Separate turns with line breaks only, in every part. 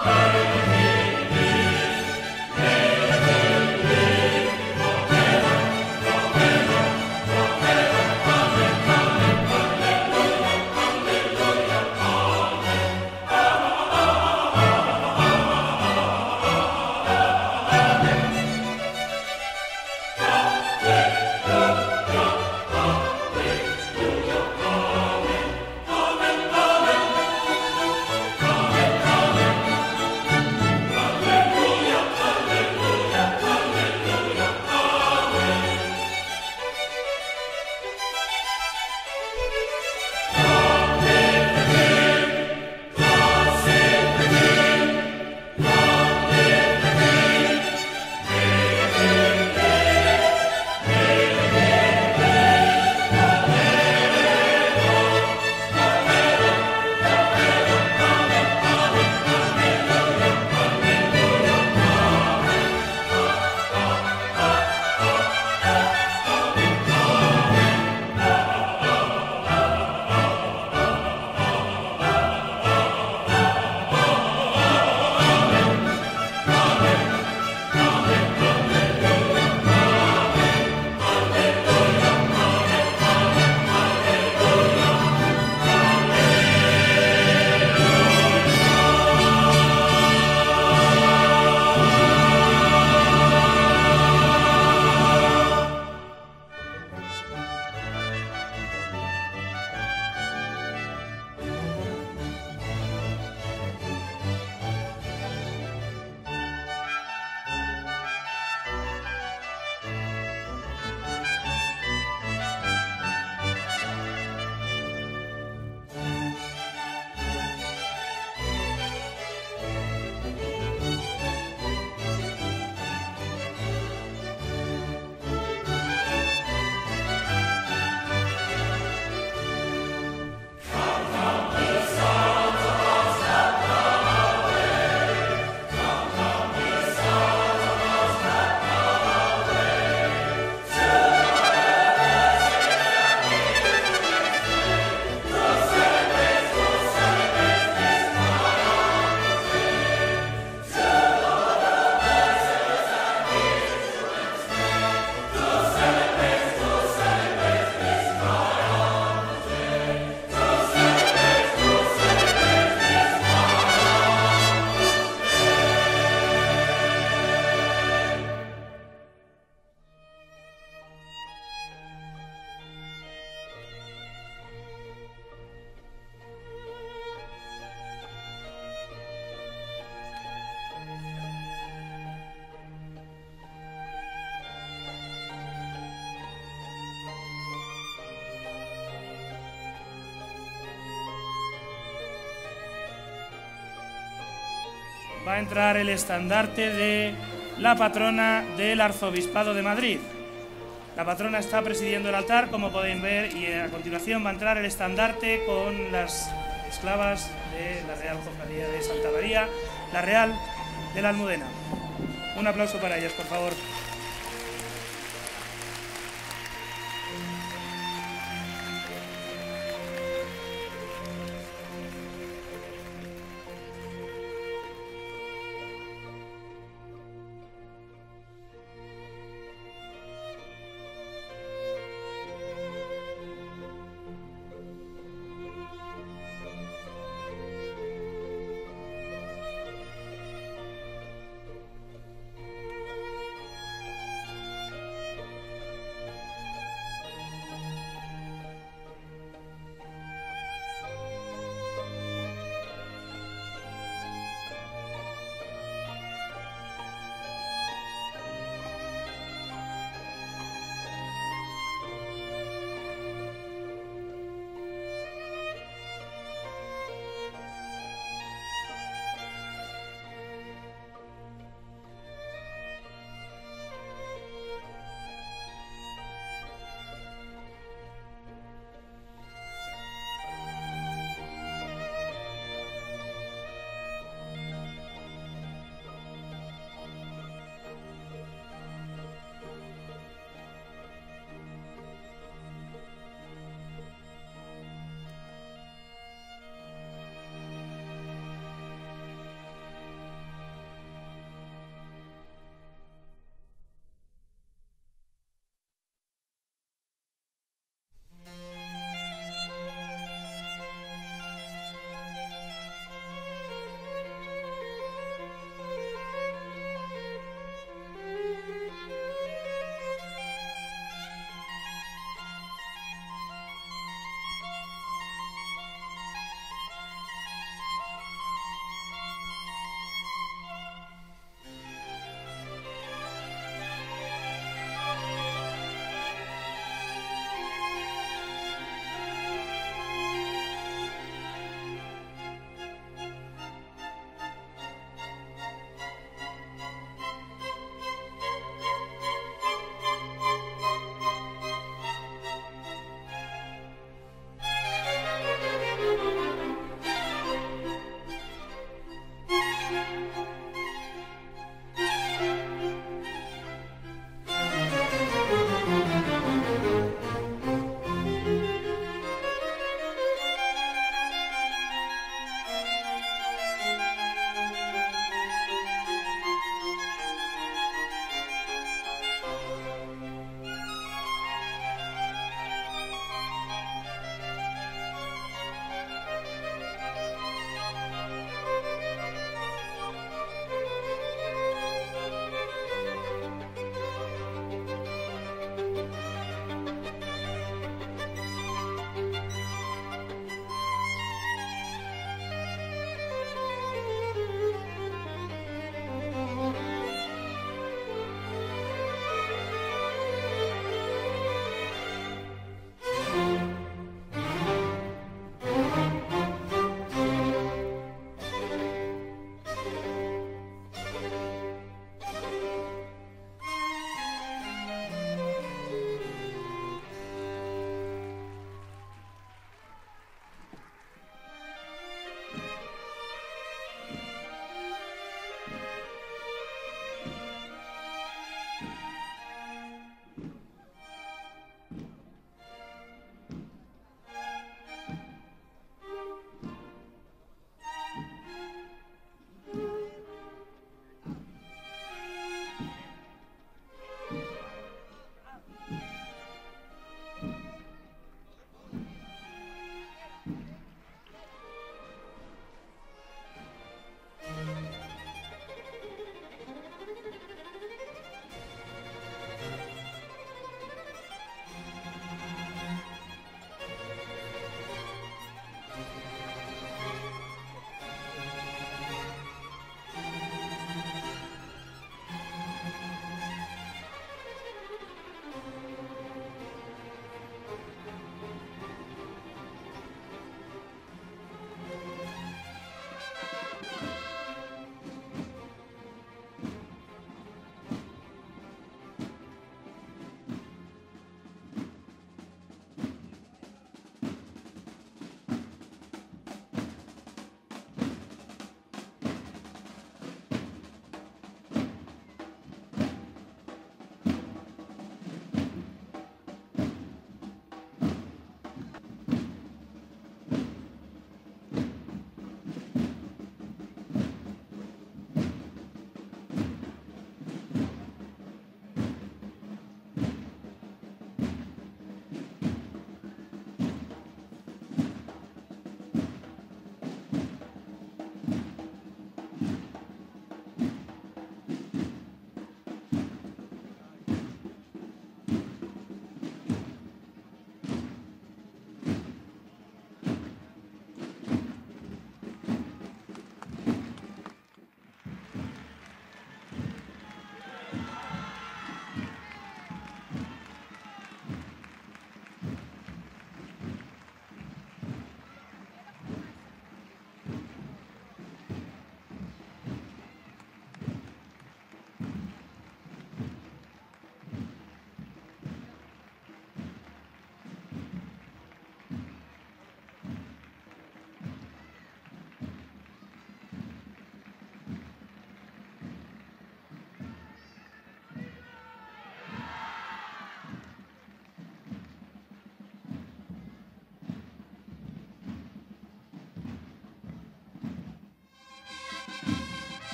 va a entrar el estandarte de la patrona del Arzobispado de Madrid. La patrona está presidiendo el altar, como podéis ver, y a continuación va a entrar el estandarte con las esclavas de la Real Cofradía de Santa María, la Real de la Almudena. Un aplauso para ellas, por favor.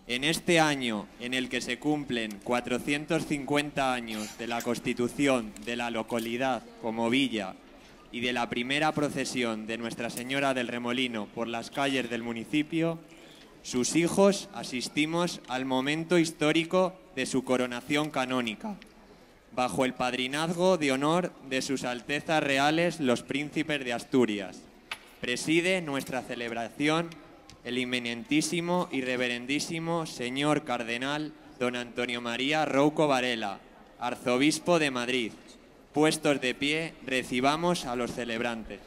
En este año en el que se cumplen 450 años de la constitución de la localidad como villa y de la primera procesión de Nuestra Señora del Remolino por las calles del municipio, sus hijos asistimos al momento histórico de su coronación canónica, bajo el padrinazgo de honor de sus Altezas Reales los Príncipes de Asturias. Preside nuestra celebración el eminentísimo y reverendísimo señor cardenal don Antonio María Rouco Varela, arzobispo de Madrid. Puestos de pie, recibamos a los celebrantes.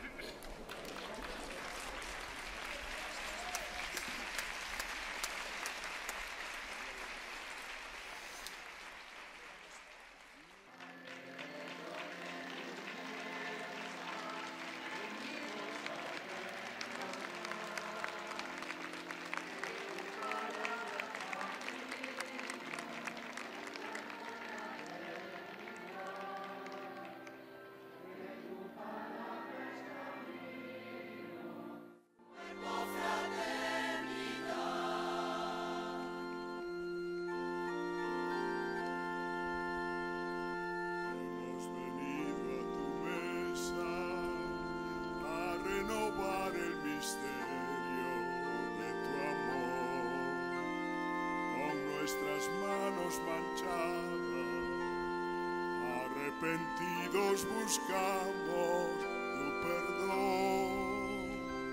Arrepentidos buscamos tu perdón.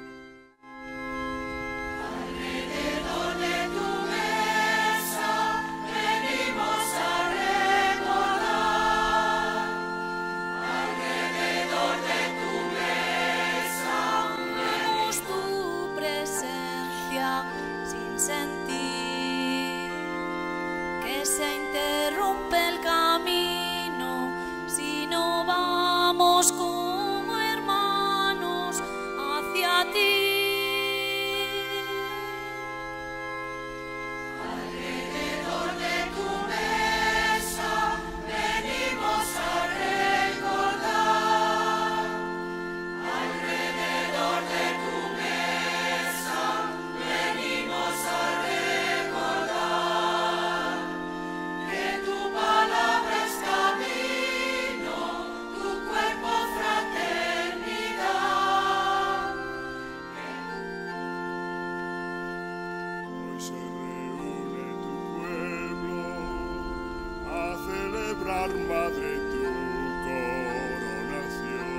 Alrededor de tu mesa venimos a recordar. Alrededor de tu mesa vemos tu presencia sin sentir que se interrumpe el camino si no vamos como hermanos hacia ti. Alrededor de tu mesa venimos a recordar. Alrededor de tu mesa venimos a recordar que tu palabra es camino, tu cuerpo fraternidad.
Hoy se reúne tu pueblo a celebrar, Madre, tu coronación.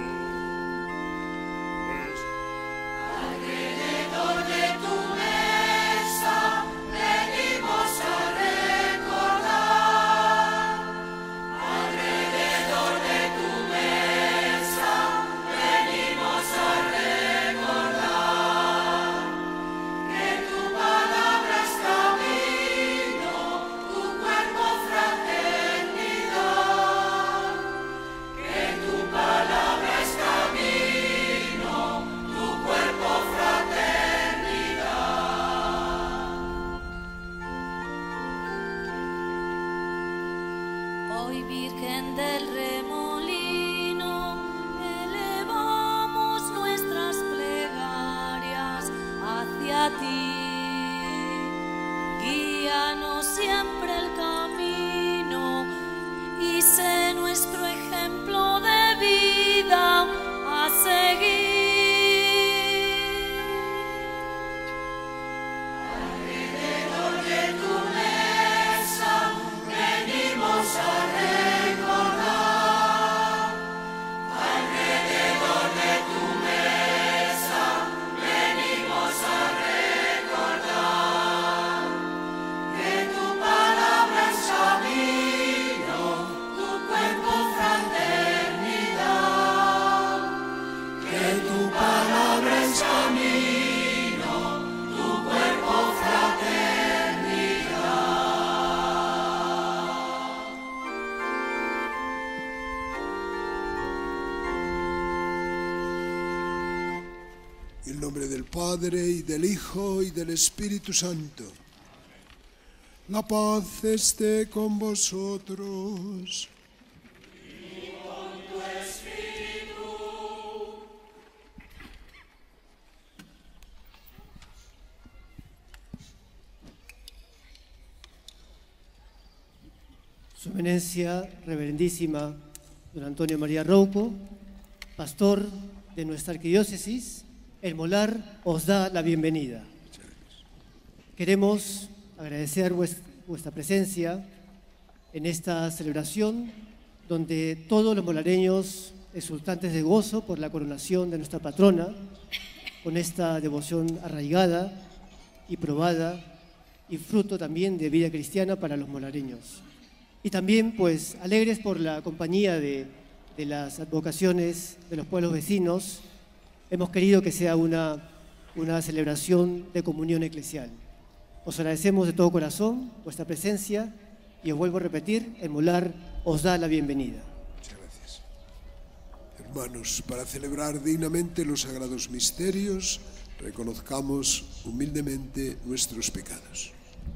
Pues
Alrededor de tu mesa venimos a recordar. Alrededor de tu mesa venimos a recordar que tu palabra es camino, tu cuerpo fraternidad. Que tu palabra es camino, tu cuerpo fraternidad. Hoy, Virgen del Remolino, elevamos nuestras plegarias hacia ti. Guíanos siempre el camino y sé nuestro ejemplo de vida a seguir. Alrededor de tu mesa venimos a recordar. Alrededor de tu mesa venimos a recordar que tu palabra es camino, tu cuerpo fraternidad. Que tu palabra es camino, tu cuerpo fraternidad.
En el nombre del Padre, y del Hijo, y del Espíritu Santo. La paz esté con vosotros.
Su Eminencia Reverendísima Don Antonio María Rouco, pastor de nuestra arquidiócesis, el Molar os da la bienvenida. Queremos agradecer vuestra presencia en esta celebración donde todos los molareños exultantes de gozo por la coronación de nuestra patrona, con esta devoción arraigada y probada y fruto también de vida cristiana para los molareños. Y también pues alegres por la compañía de las advocaciones de los pueblos vecinos, hemos querido que sea una celebración de comunión eclesial. Os agradecemos de todo corazón vuestra presencia y os vuelvo a repetir, el Molar os da la bienvenida.
Muchas gracias. Hermanos, para celebrar dignamente los sagrados misterios, reconozcamos humildemente nuestros pecados.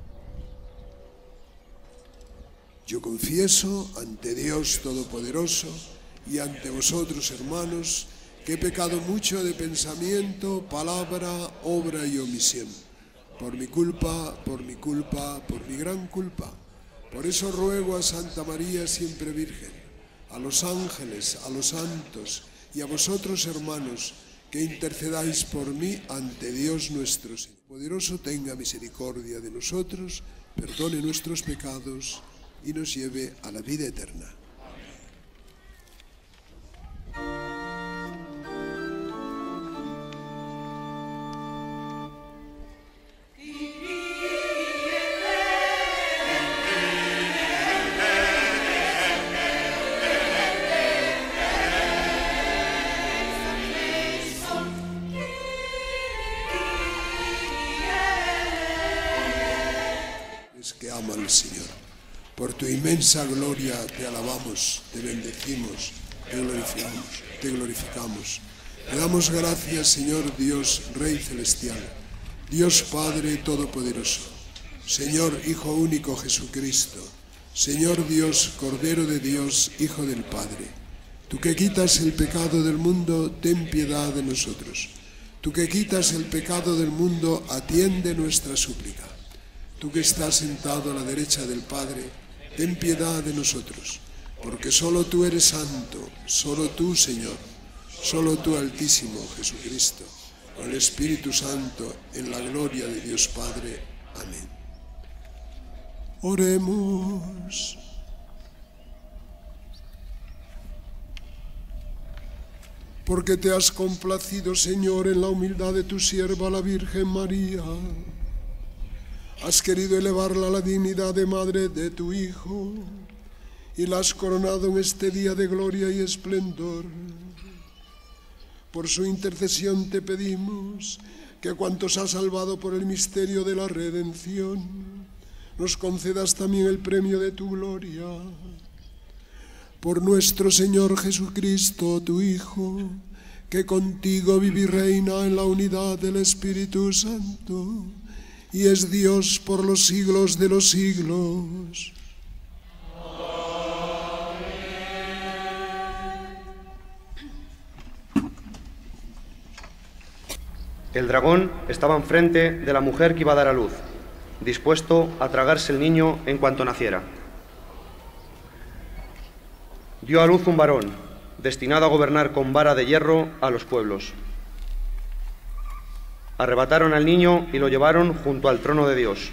Yo confieso ante Dios Todopoderoso y ante vosotros, hermanos, que he pecado mucho de pensamiento, palabra, obra y omisión. Por mi culpa, por mi gran culpa. Por eso ruego a Santa María, siempre Virgen, a los ángeles, a los santos y a vosotros, hermanos, que intercedáis por mí ante Dios nuestro Señor. Poderoso tenga misericordia de nosotros, perdone nuestros pecados y nos lleve a la vida eterna. Es que ama al Señor. Por tu inmensa gloria te alabamos, te bendecimos, te glorificamos. Te damos gracias, Señor Dios, Rey Celestial, Dios Padre Todopoderoso, Señor Hijo único Jesucristo, Señor Dios, Cordero de Dios, Hijo del Padre. Tú que quitas el pecado del mundo, ten piedad de nosotros. Tú que quitas el pecado del mundo, atiende nuestra súplica. Tú que estás sentado a la derecha del Padre, ten piedad de nosotros, porque solo tú eres santo, solo tú, Señor, solo tú, Altísimo Jesucristo, con el Espíritu Santo, en la gloria de Dios Padre. Amén. Oremos. Porque te has complacido, Señor, en la humildad de tu sierva, la Virgen María. Has querido elevarla a la dignidad de madre de tu Hijo y la has coronado en este día de gloria y esplendor. Por su intercesión te pedimos que a cuantos has salvado por el misterio de la redención, nos concedas también el premio de tu gloria. Por nuestro Señor Jesucristo, tu Hijo, que contigo vive y reina en la unidad del Espíritu Santo, y es Dios por los siglos de los siglos.
El dragón estaba enfrente de la mujer que iba a dar a luz, dispuesto a tragarse el niño en cuanto naciera. Dio a luz un varón, destinado a gobernar con vara de hierro a los pueblos. Arrebataron al niño y lo llevaron junto al trono de Dios.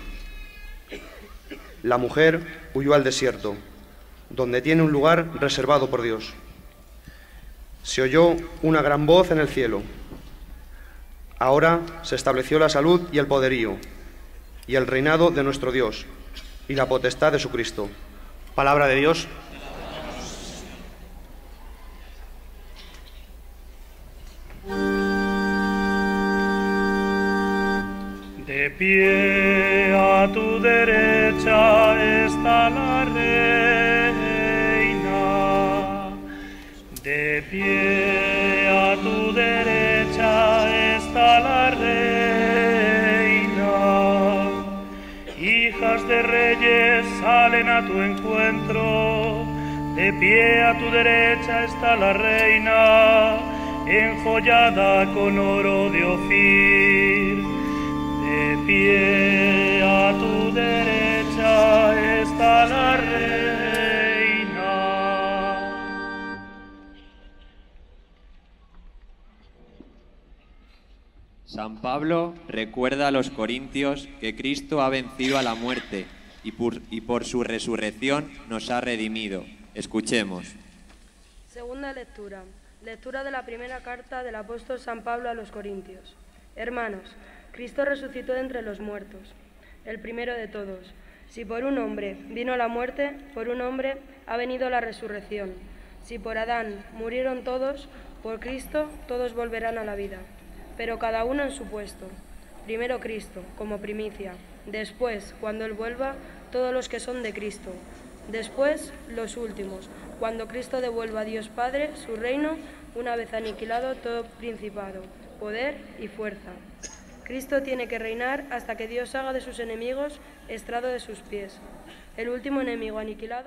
La mujer huyó al desierto, donde tiene un lugar reservado por Dios. Se oyó una gran voz en el cielo. Ahora se estableció la salud y el poderío, y el reinado de nuestro Dios, y la potestad de su Cristo. Palabra de Dios.
De pie a tu derecha está la reina. De pie a tu derecha está la reina. Hijas de reyes salen a tu encuentro. De pie a tu derecha está la reina, enjollada con oro de Ofir. De pie a tu derecha está la reina.
Pablo recuerda a los corintios que Cristo ha vencido a la muerte y por su resurrección nos ha redimido. Escuchemos.
Segunda lectura. Lectura de la primera carta del apóstol San Pablo a los Corintios. Hermanos, Cristo resucitó de entre los muertos, el primero de todos. Si por un hombre vino la muerte, por un hombre ha venido la resurrección. Si por Adán murieron todos, por Cristo todos volverán a la vida, pero cada uno en su puesto. Primero Cristo, como primicia. Después, cuando Él vuelva, todos los que son de Cristo. Después, los últimos, cuando Cristo devuelva a Dios Padre su reino, una vez aniquilado todo principado, poder y fuerza. Cristo tiene que reinar hasta que Dios haga de sus enemigos estrado de sus pies. El último enemigo aniquilado.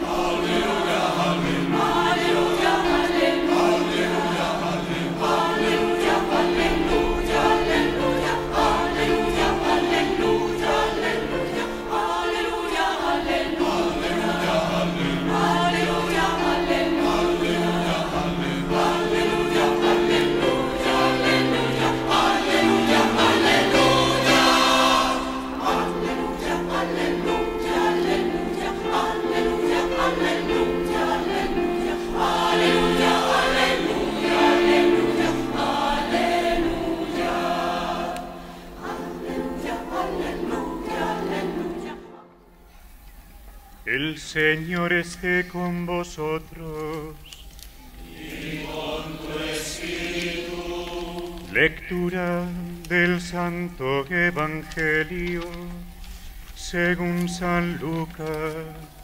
El Señor esté con vosotros.
Y con tu espíritu.
Lectura del Santo Evangelio según San Lucas.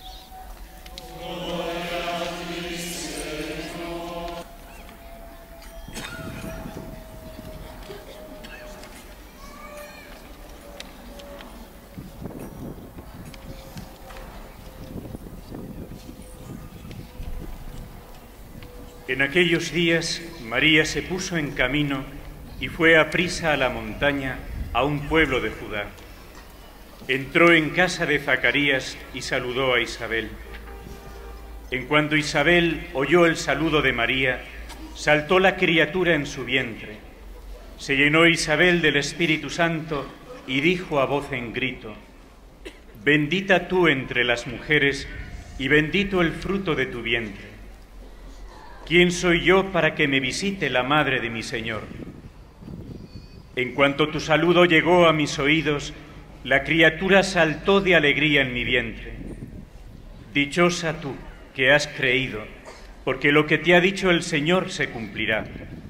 Gloria a ti, Señor.
En aquellos días María se puso en camino y fue aprisa a la montaña, a un pueblo de Judá. Entró en casa de Zacarías y saludó a Isabel. En cuanto Isabel oyó el saludo de María, saltó la criatura en su vientre. Se llenó Isabel del Espíritu Santo y dijo a voz en grito: Bendita tú entre las mujeres y bendito el fruto de tu vientre. ¿Quién soy yo para que me visite la madre de mi Señor? En cuanto tu saludo llegó a mis oídos, la criatura saltó de alegría en mi vientre. Dichosa tú, que has creído, porque lo que te ha dicho el Señor se cumplirá.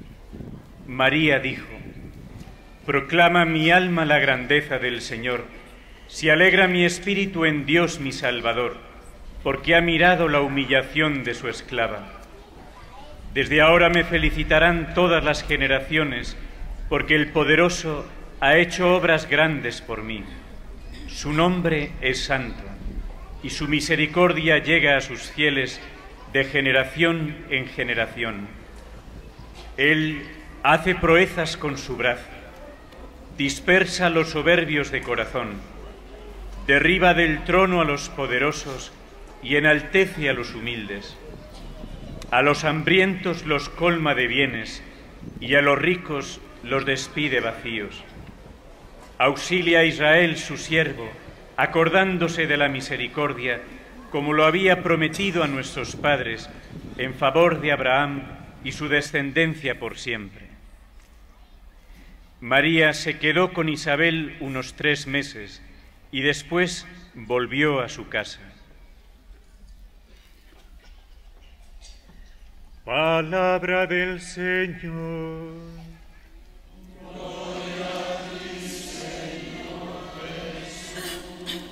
María dijo: Proclama mi alma la grandeza del Señor, se alegra mi espíritu en Dios mi Salvador, porque ha mirado la humillación de su esclava. Desde ahora me felicitarán todas las generaciones, porque el Poderoso ha hecho obras grandes por mí. Su nombre es santo, y su misericordia llega a sus fieles de generación en generación. Él hace proezas con su brazo, dispersa a los soberbios de corazón, derriba del trono a los poderosos y enaltece a los humildes. A los hambrientos los colma de bienes y a los ricos los despide vacíos. Auxilia a Israel su siervo, acordándose de la misericordia, como lo había prometido a nuestros padres, en favor de Abraham y su descendencia por siempre. María se quedó con Isabel unos 3 meses y después volvió a su casa. Palabra del Señor.
Gloria a ti, Señor Jesús.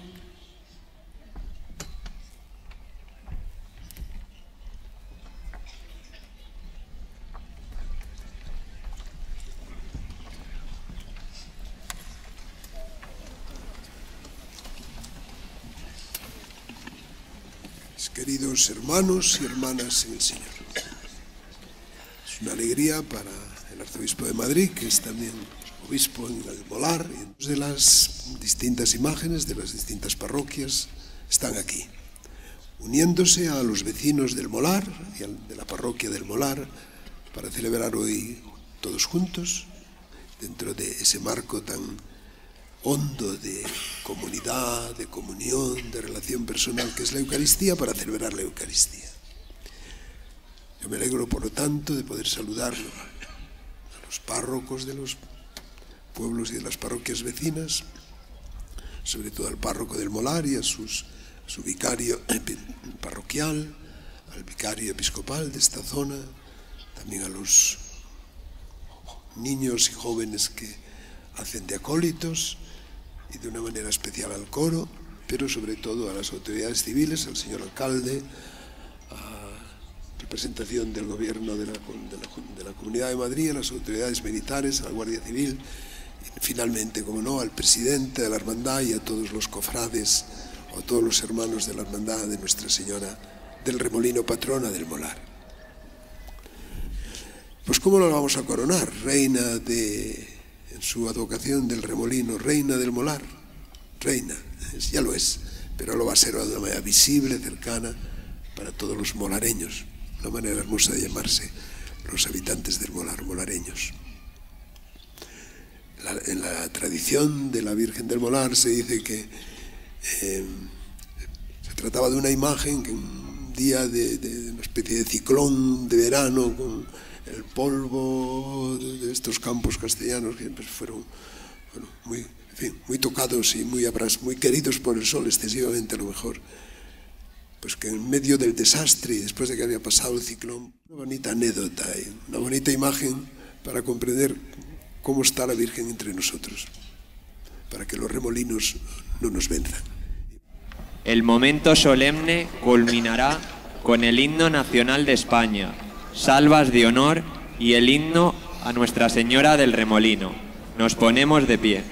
Queridos hermanos y hermanas en el Señor, es una alegría para el arzobispo de Madrid, que es también obispo en el Molar, y de las distintas imágenes de las distintas parroquias están aquí, uniéndose a los vecinos del Molar y de la parroquia del Molar para celebrar hoy todos juntos dentro de ese marco tan hondo de comunidad, de comunión, de relación personal que es la Eucaristía, para celebrar la Eucaristía. Yo me alegro, por lo tanto, de poder saludar a los párrocos de los pueblos y de las parroquias vecinas, sobre todo al párroco del Molar y a su vicario parroquial, al vicario episcopal de esta zona, también a los niños y jóvenes que hacen de acólitos y de una manera especial al coro, pero sobre todo a las autoridades civiles, al señor alcalde, a representación del gobierno de la Comunidad de Madrid, a las autoridades militares, a la Guardia Civil, y finalmente, como no, al presidente de la hermandad y a todos los cofrades o a todos los hermanos de la hermandad de Nuestra Señora del Remolino, patrona del Molar. Pues ¿cómo la vamos a coronar? Reina en su advocación del Remolino, reina del Molar, reina, ya lo es, pero lo va a ser de una manera visible, cercana, para todos los molareños, una manera hermosa de llamarse los habitantes del Molar, molareños. En la tradición de la Virgen del Molar se dice que se trataba de una imagen que un día de una especie de ciclón de verano, con el polvo de estos campos castellanos que pues fueron muy tocados y muy queridos por el sol excesivamente, a lo mejor, pues que en medio del desastre y después de que había pasado el ciclón, una bonita anécdota y una bonita imagen para comprender cómo está la Virgen entre nosotros, para que los remolinos no nos venzan.
El momento solemne culminará con el himno nacional de España, salvas de honor y el himno a Nuestra Señora del Remolino. Nos ponemos de pie.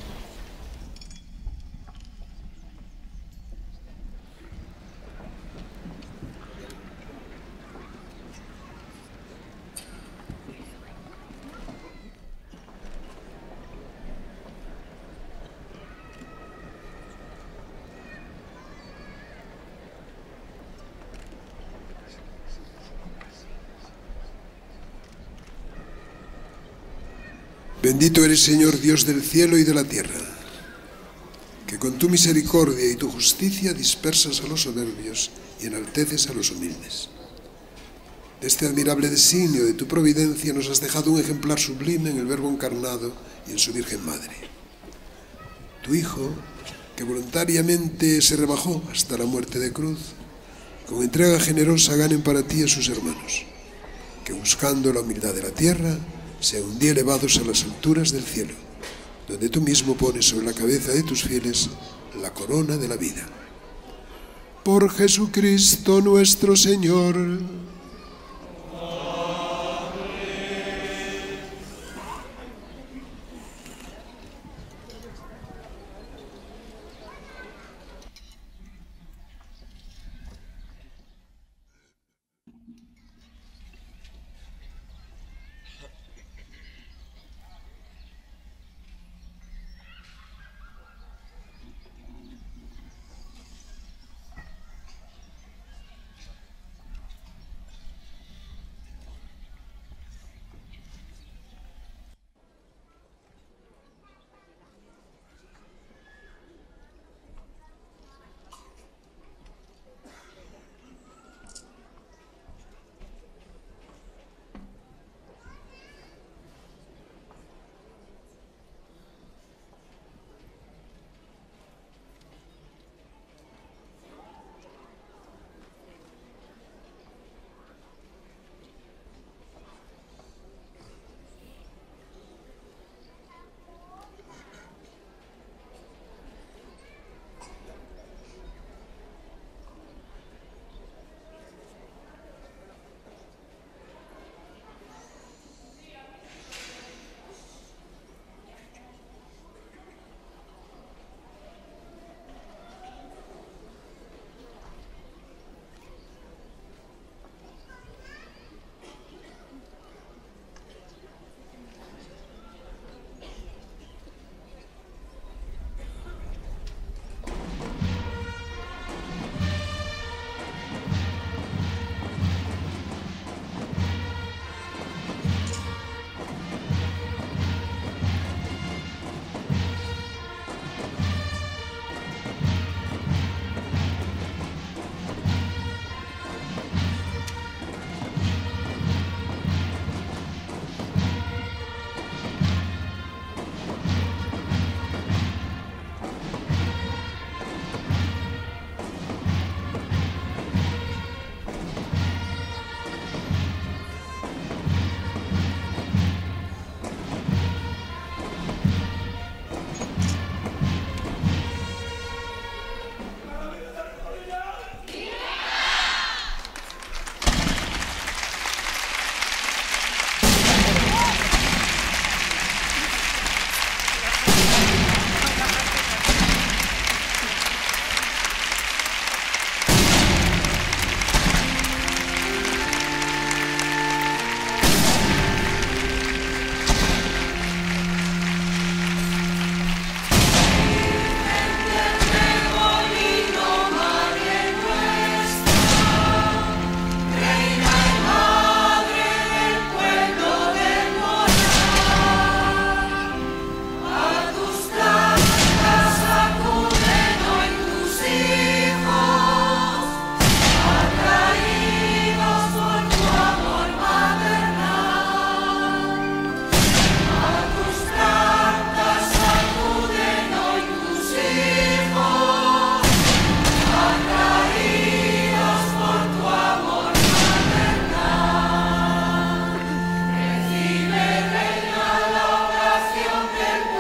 Bendito eres, Señor, Dios del cielo y de la tierra, que con tu misericordia y tu justicia dispersas a los soberbios y enalteces a los humildes. De este admirable designio de tu providencia nos has dejado un ejemplar sublime en el Verbo encarnado y en su Virgen Madre. Tu Hijo, que voluntariamente se rebajó hasta la muerte de cruz, con entrega generosa ganen para ti a sus hermanos, que buscando la humildad de la tierra, sean un día elevados a las alturas del cielo, donde tú mismo pones sobre la cabeza de tus fieles la corona de la vida. Por Jesucristo nuestro Señor.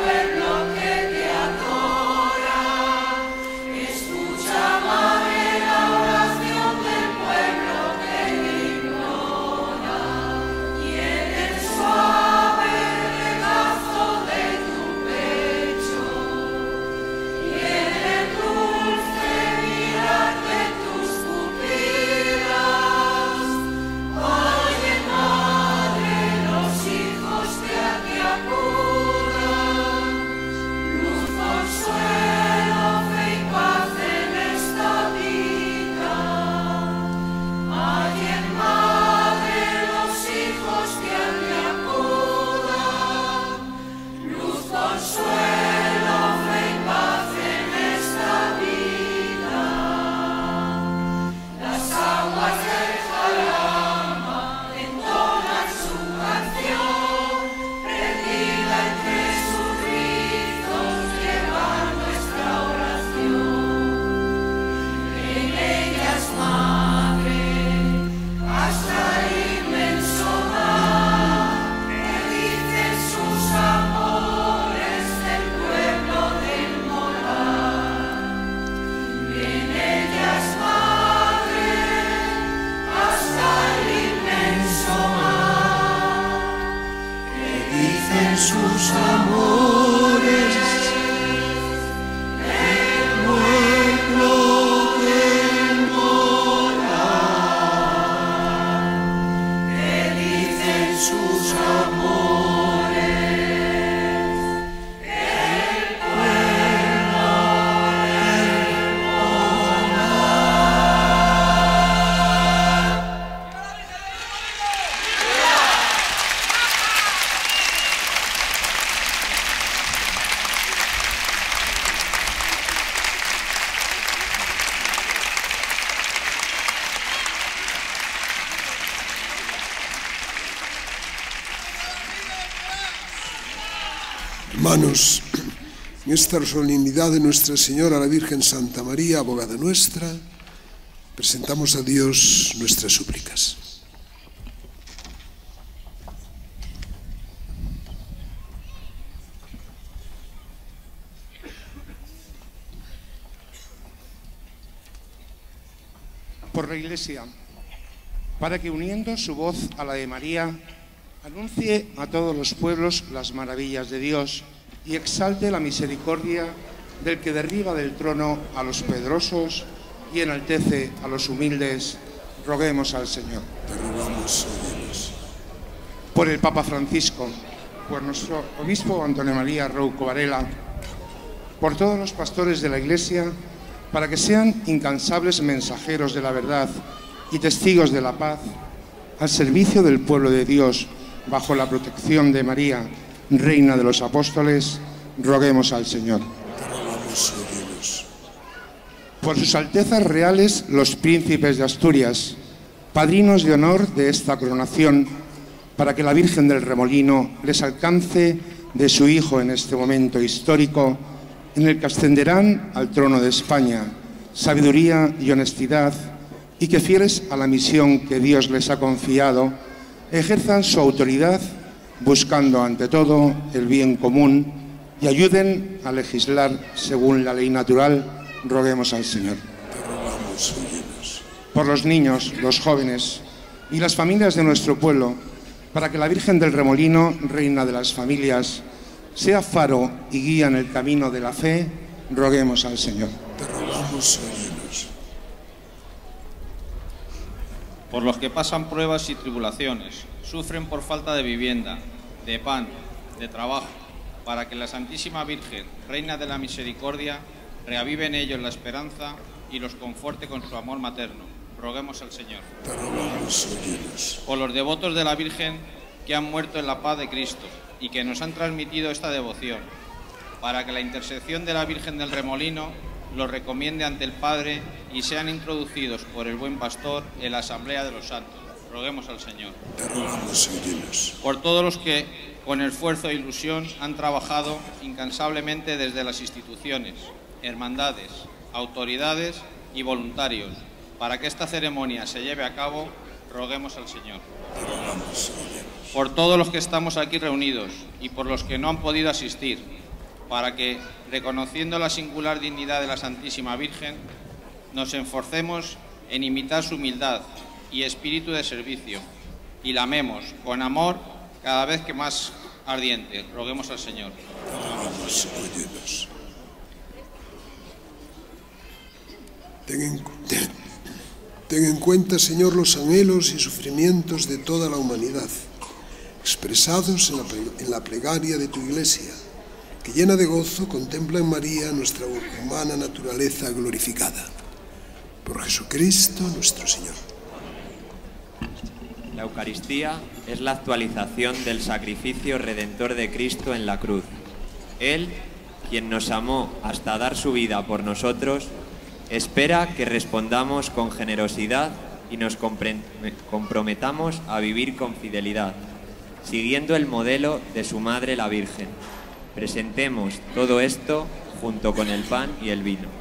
sus amores, el pueblo del morar, que dicen sus amores, el pueblo del morar. Hermanos, en esta solemnidad de Nuestra Señora, la Virgen Santa María, abogada nuestra, presentamos a Dios nuestras súplicas.
Por la Iglesia, para que uniendo su voz a la de María, anuncie a todos los pueblos las maravillas de Dios y exalte la misericordia del que derriba del trono a los poderosos y enaltece a los humildes, roguemos al Señor.
Te rogamos, oh Dios.
Por el Papa Francisco, por nuestro obispo Antonio María Rouco Varela, por todos los pastores de la Iglesia, para que sean incansables mensajeros de la verdad y testigos de la paz, al servicio del pueblo de Dios, bajo la protección de María, Reina de los Apóstoles, roguemos al Señor.
Te rogamos, oh Dios.
Por sus altezas reales, los príncipes de Asturias, padrinos de honor de esta coronación, para que la Virgen del Remolino les alcance de su Hijo en este momento histórico, en el que ascenderán al trono de España, sabiduría y honestidad, y que fieles a la misión que Dios les ha confiado, ejerzan su autoridad buscando ante todo el bien común y ayuden a legislar según la ley natural, roguemos al Señor.
Te rogamos, oh Dios.
Por los niños, los jóvenes y las familias de nuestro pueblo, para que la Virgen del Remolino, Reina de las familias, sea faro y guía en el camino de la fe, roguemos al Señor.
Te rogamos, oh Dios.
Por los que pasan pruebas y tribulaciones, sufren por falta de vivienda, de pan, de trabajo, para que la Santísima Virgen, Reina de la Misericordia, reavive en ellos la esperanza y los conforte con su amor materno. Roguemos al Señor.
Te rogamos, oh Dios.
Por los devotos de la Virgen que han muerto en la paz de Cristo y que nos han transmitido esta devoción, para que la intercesión de la Virgen del Remolino los recomiende ante el Padre y sean introducidos por el buen pastor en la asamblea de los santos. Roguemos al Señor.
Te rogamos, oh Dios.
Por todos los que con esfuerzo e ilusión han trabajado incansablemente desde las instituciones, hermandades, autoridades y voluntarios, para que esta ceremonia se lleve a cabo, roguemos al Señor.
Te rogamos, oh Dios.
Por todos los que estamos aquí reunidos y por los que no han podido asistir, para que, reconociendo la singular dignidad de la Santísima Virgen, nos esforcemos en imitar su humildad y espíritu de servicio, y la amemos con amor cada vez que más ardiente. Roguemos al Señor.
Vamos, óyenos. Ten en cuenta, Señor, los anhelos y sufrimientos de toda la humanidad, expresados en la plegaria de tu Iglesia, que llena de gozo contempla en María nuestra humana naturaleza glorificada. Por Jesucristo nuestro Señor.
La Eucaristía es la actualización del sacrificio redentor de Cristo en la cruz. Él, quien nos amó hasta dar su vida por nosotros, espera que respondamos con generosidad y nos comprometamos a vivir con fidelidad, siguiendo el modelo de su Madre la Virgen. Presentemos todo esto junto con el pan y el vino.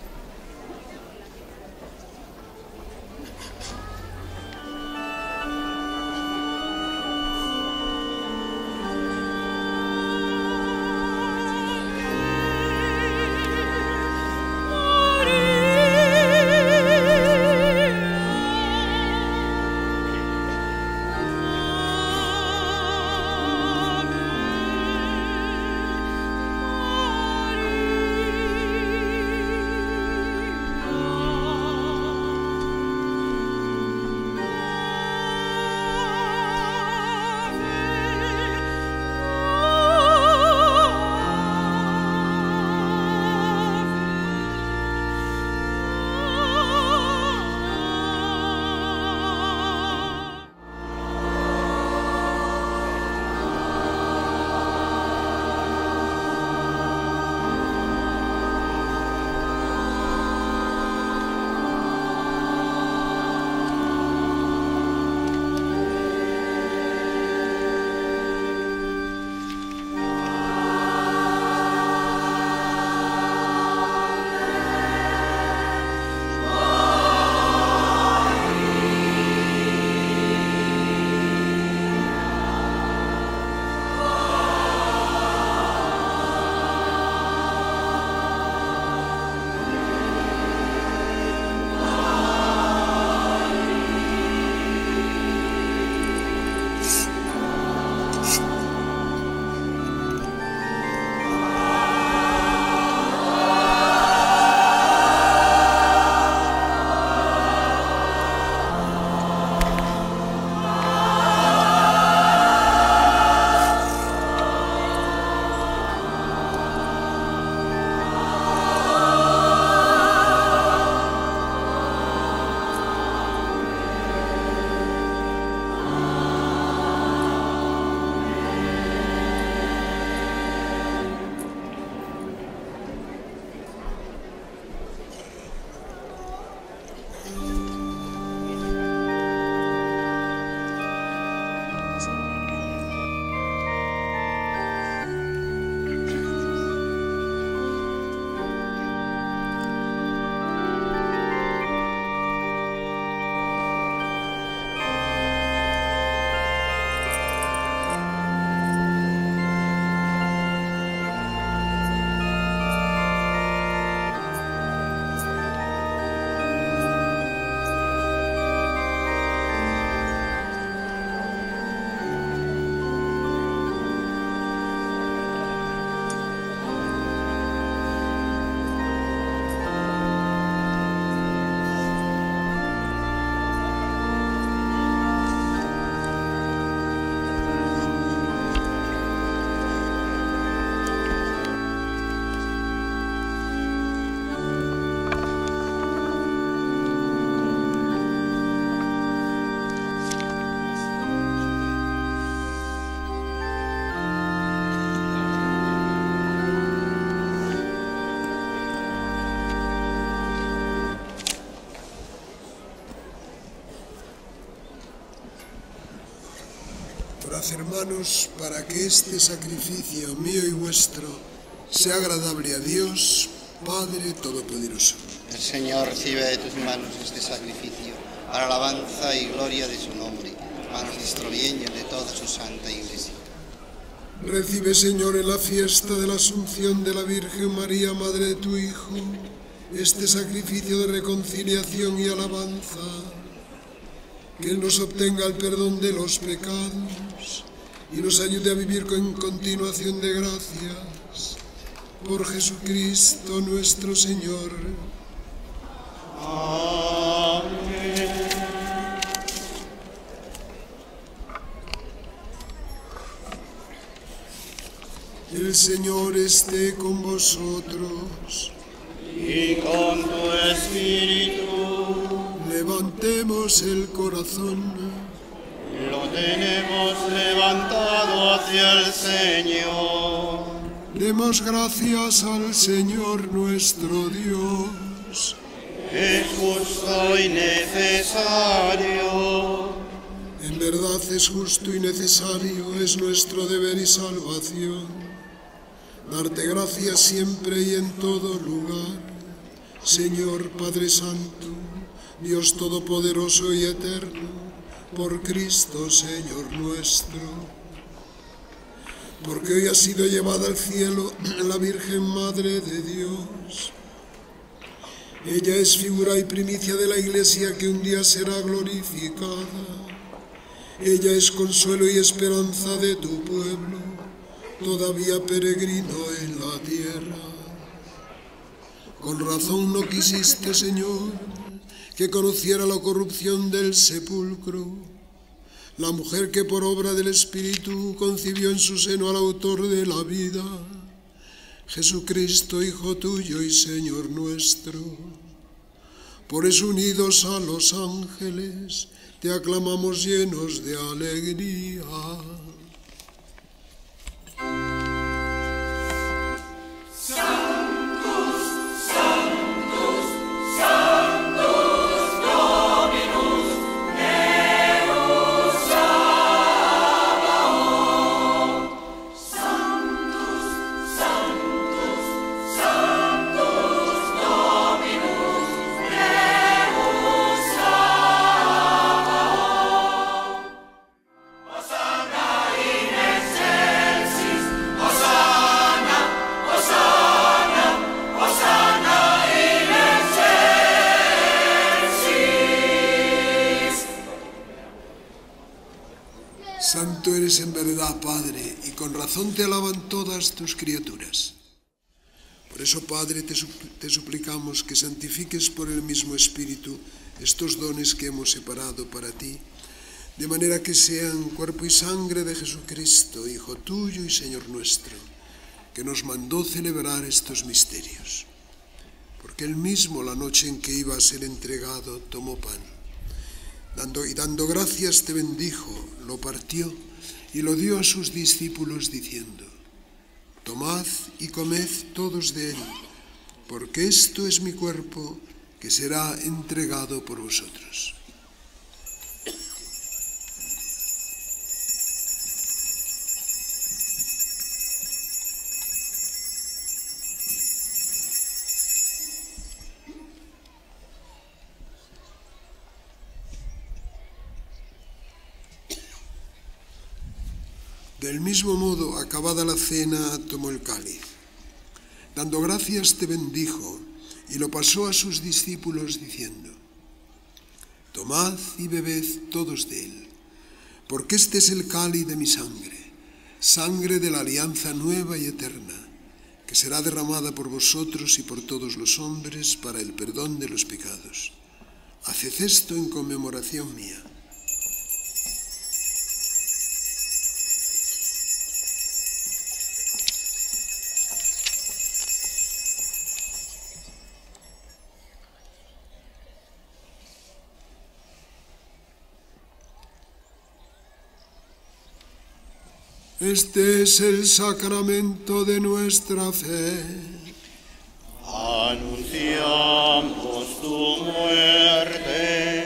Orad, hermanos, para que este sacrificio mío y vuestro sea agradable a Dios, Padre Todopoderoso.
El Señor recibe de tus manos este sacrificio para alabanza y gloria de su nombre, para nuestro bien y el de toda su santa Iglesia.
Recibe, Señor, en la fiesta de la Asunción de la Virgen María, Madre de tu Hijo, este sacrificio de reconciliación y alabanza, que Él nos obtenga el perdón de los pecados y nos ayude a vivir con continuación de gracias. Por Jesucristo nuestro Señor.
Amén.
El Señor esté con vosotros.
Y con tu espíritu.
Levantemos el corazón.
Lo tenemos levantado hacia el Señor.
Demos gracias al Señor nuestro Dios.
Es justo y necesario.
En verdad es justo y necesario, es nuestro deber y salvación. Darte gracias siempre y en todo lugar, Señor Padre Santo, Dios Todopoderoso y Eterno, por Cristo Señor nuestro. Porque hoy ha sido llevada al cielo la Virgen Madre de Dios. Ella es figura y primicia de la Iglesia que un día será glorificada. Ella es consuelo y esperanza de tu pueblo, todavía peregrino en la tierra. Con razón no quisiste, Señor, que conociera la corrupción del sepulcro, la mujer que por obra del Espíritu concibió en su seno al autor de la vida, Jesucristo, Hijo tuyo y Señor nuestro. Por eso, unidos a los ángeles, te aclamamos llenos de alegría. Santo eres en verdad, Padre, y con razón te alaban todas tus criaturas. Por eso, Padre, te suplicamos que santifiques por el mismo Espíritu estos dones que hemos separado para ti, de manera que sean cuerpo y sangre de Jesucristo, Hijo tuyo y Señor nuestro, que nos mandó celebrar estos misterios. Porque él mismo, la noche en que iba a ser entregado, tomó pan. Dando gracias te bendijo, lo partió y lo dio a sus discípulos diciendo: tomad y comed todos de él, porque esto es mi cuerpo que será entregado por vosotros. Del mismo modo, acabada la cena, tomó el cáliz. Dando gracias te bendijo y lo pasó a sus discípulos diciendo: tomad y bebed todos de él, porque este es el cáliz de mi sangre, sangre de la alianza nueva y eterna, que será derramada por vosotros y por todos los hombres para el perdón de los pecados. Haced esto en conmemoración mía. Este es el sacramento de nuestra fe.
Anunciamos tu muerte,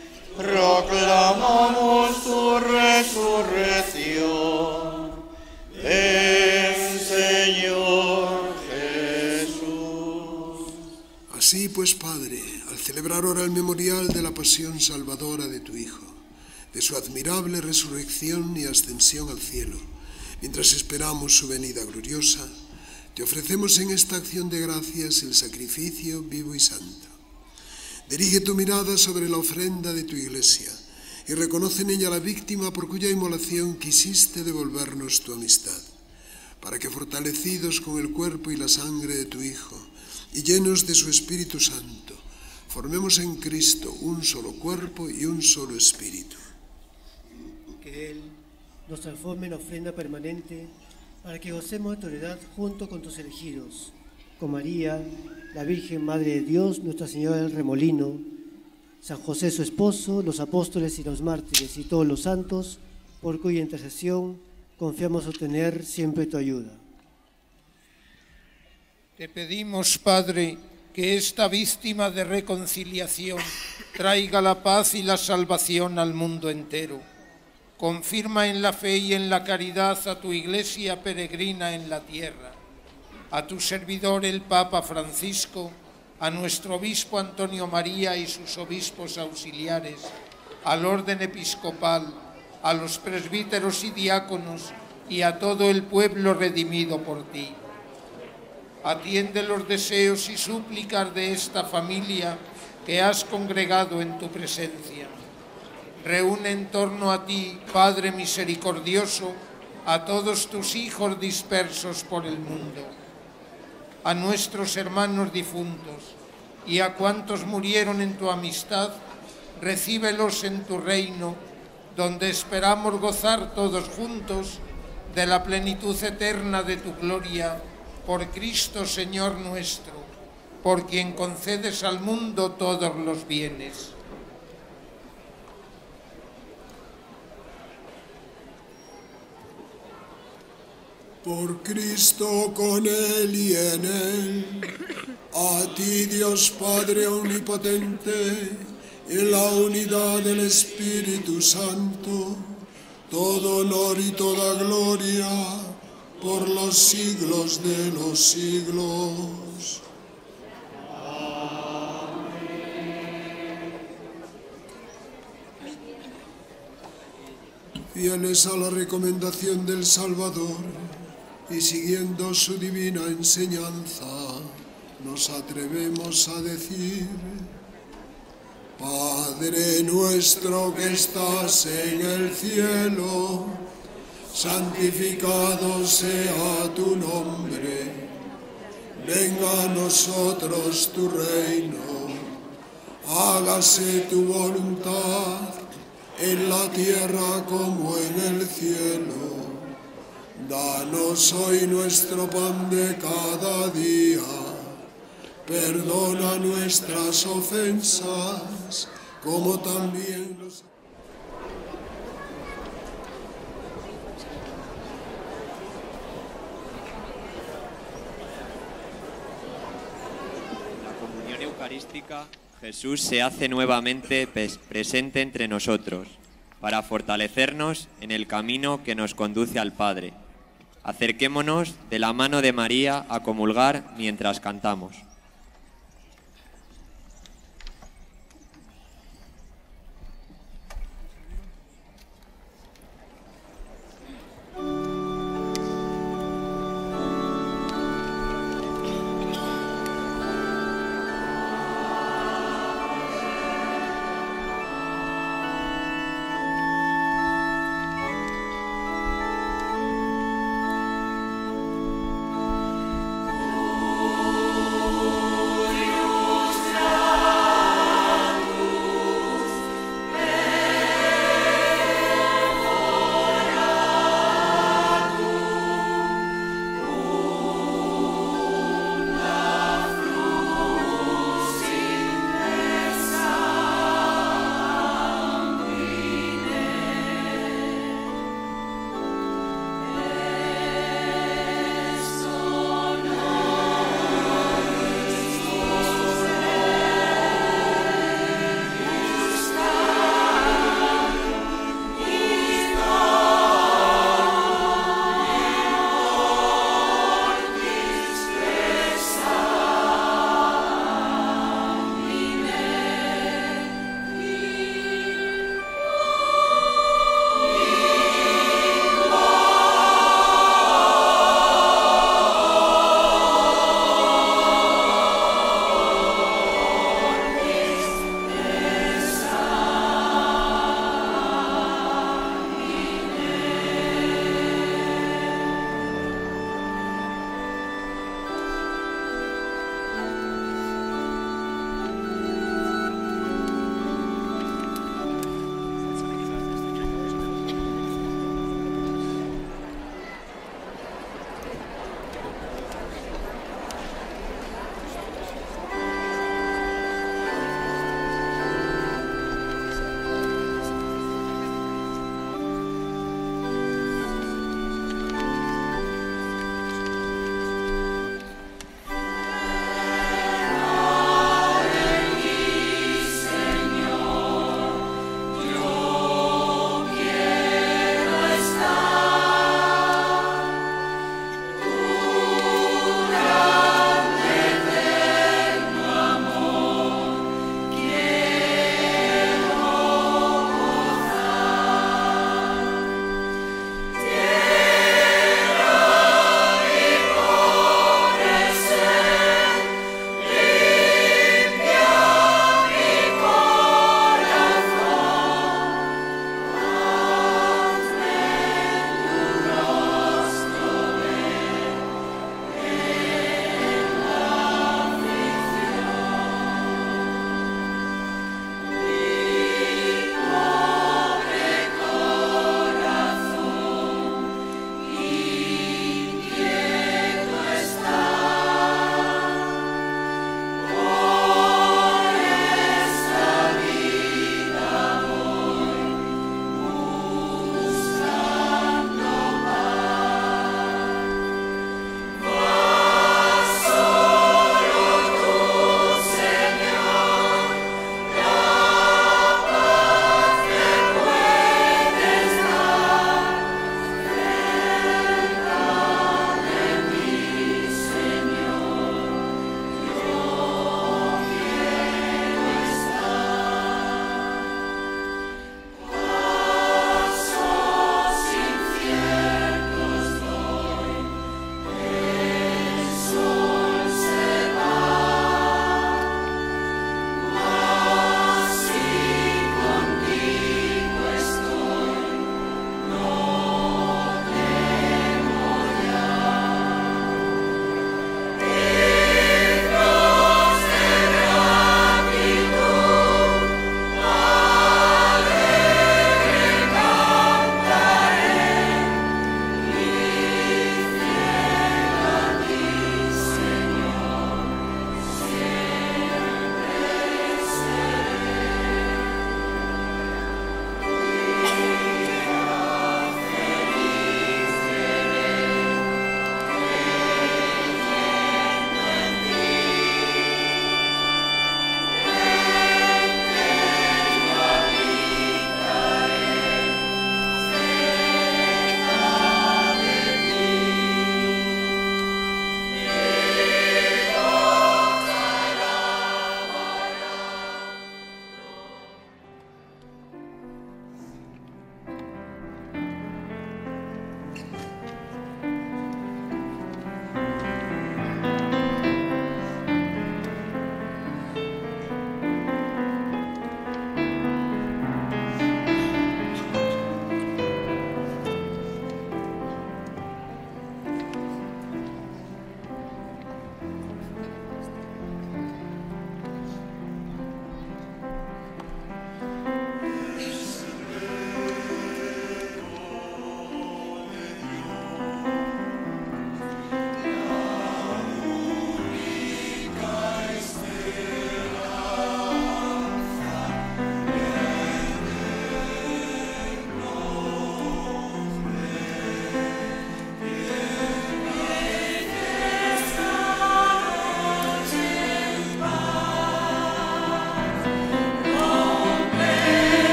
proclamamos tu resurrección. Ven, Señor Jesús.
Así pues, Padre, al celebrar ahora el memorial de la pasión salvadora de tu Hijo, de su admirable resurrección y ascensión al cielo, Mientras esperamos su venida gloriosa, te ofrecemos en esta acción de gracias el sacrificio vivo y santo. Dirige tu mirada sobre la ofrenda de tu Iglesia y reconoce en ella la víctima por cuya inmolación quisiste devolvernos tu amistad, para que fortalecidos con el cuerpo y la sangre de tu Hijo y llenos de su Espíritu Santo, formemos en Cristo un solo cuerpo y un solo espíritu.
Que Él nos transforme en ofrenda permanente para que gocemos de tu heredad junto con tus elegidos, con María, la Virgen Madre de Dios, Nuestra Señora del Remolino, San José su esposo, los apóstoles y los mártires y todos los santos, por cuya intercesión confiamos obtener siempre tu ayuda.
Te pedimos, Padre, que esta víctima de reconciliación traiga la paz y la salvación al mundo entero. Confirma en la fe y en la caridad a tu Iglesia peregrina en la tierra, a tu servidor el Papa Francisco, a nuestro obispo Antonio María y sus obispos auxiliares, al orden episcopal, a los presbíteros y diáconos y a todo el pueblo redimido por ti. Atiende los deseos y súplicas de esta familia que has congregado en tu presencia. Reúne en torno a ti, Padre misericordioso, a todos tus hijos dispersos por el mundo, a nuestros hermanos difuntos y a cuantos murieron en tu amistad, recíbelos en tu reino, donde esperamos gozar todos juntos de la plenitud eterna de tu gloria, por Cristo Señor nuestro, por quien concedes al mundo todos los bienes.
Por Cristo, con Él y en Él, a ti Dios Padre Omnipotente, en la unidad del Espíritu Santo, todo honor y toda gloria, por los siglos de los siglos. Fieles a la recomendación del Salvador y siguiendo su divina enseñanza, nos atrevemos a decir: Padre nuestro que estás en el cielo, santificado sea tu nombre. Venga a nosotros tu reino. Hágase tu voluntad en la tierra como en el cielo. Danos hoy nuestro pan de cada día. Perdona nuestras ofensas, como también los...
Eucarística, Jesús se hace nuevamente presente entre nosotros para fortalecernos en el camino que nos conduce al Padre. Acerquémonos de la mano de María a comulgar mientras cantamos.
Oh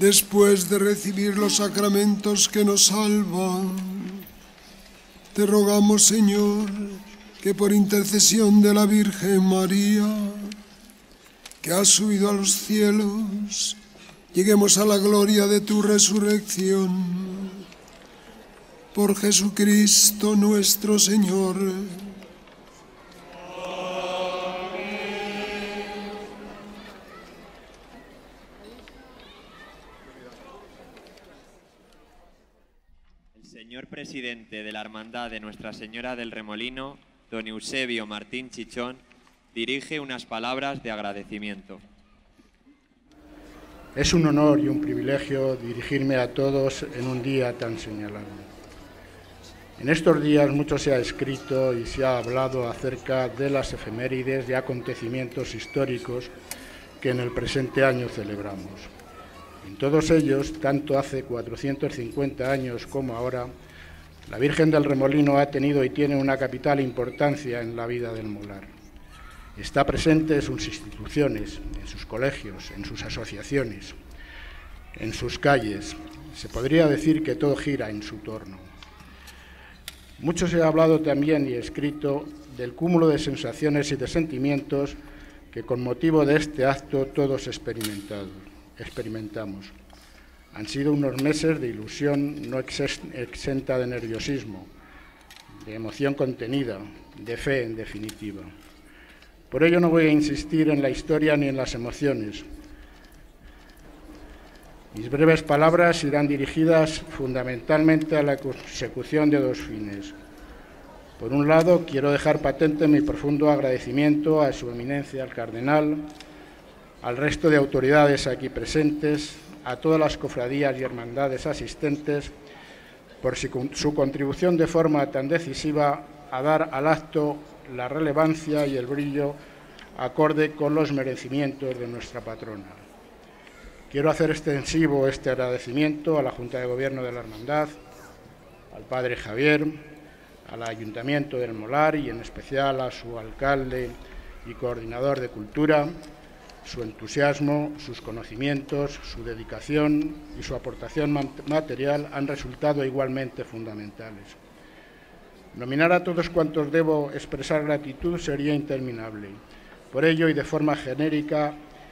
después de recibir los sacramentos que nos salvan, te rogamos, Señor, que por intercesión de la Virgen María, que has subido a los cielos, lleguemos a la gloria de tu resurrección. Por Jesucristo nuestro Señor.
El señor presidente de la Hermandad de Nuestra Señora del Remolino, don Eusebio Martín Chichón, dirige unas palabras de agradecimiento.
Es un honor y un privilegio dirigirme a todos en un día tan señalado. En estos días mucho se ha escrito y se ha hablado acerca de las efemérides y acontecimientos históricos que en el presente año celebramos. En todos ellos, tanto hace 450 años como ahora, la Virgen del Remolino ha tenido y tiene una capital importancia en la vida del Molar. Está presente en sus instituciones, en sus colegios, en sus asociaciones, en sus calles. Se podría decir que todo gira en su torno. Mucho se ha hablado también y escrito del cúmulo de sensaciones y de sentimientos que con motivo de este acto todos experimentamos. Han sido unos meses de ilusión no exenta de nerviosismo, de emoción contenida, de fe en definitiva. Por ello no voy a insistir en la historia ni en las emociones. Mis breves palabras irán dirigidas fundamentalmente a la consecución de dos fines. Por un lado, quiero dejar patente mi profundo agradecimiento a Su Eminencia, el Cardenal, al resto de autoridades aquí presentes, a todas las cofradías y hermandades asistentes, por su contribución de forma tan decisiva a dar al acto la relevancia y el brillo acorde con los merecimientos de nuestra patrona. Quiero hacer extensivo este agradecimiento a la Junta de Gobierno de la Hermandad, al Padre Javier, al Ayuntamiento del Molar y en especial a su alcalde y coordinador de Cultura. Su entusiasmo, sus conocimientos, su dedicación y su aportación material han resultado igualmente fundamentales. Nominar a todos cuantos debo expresar gratitud sería interminable. Por ello, y de forma genérica,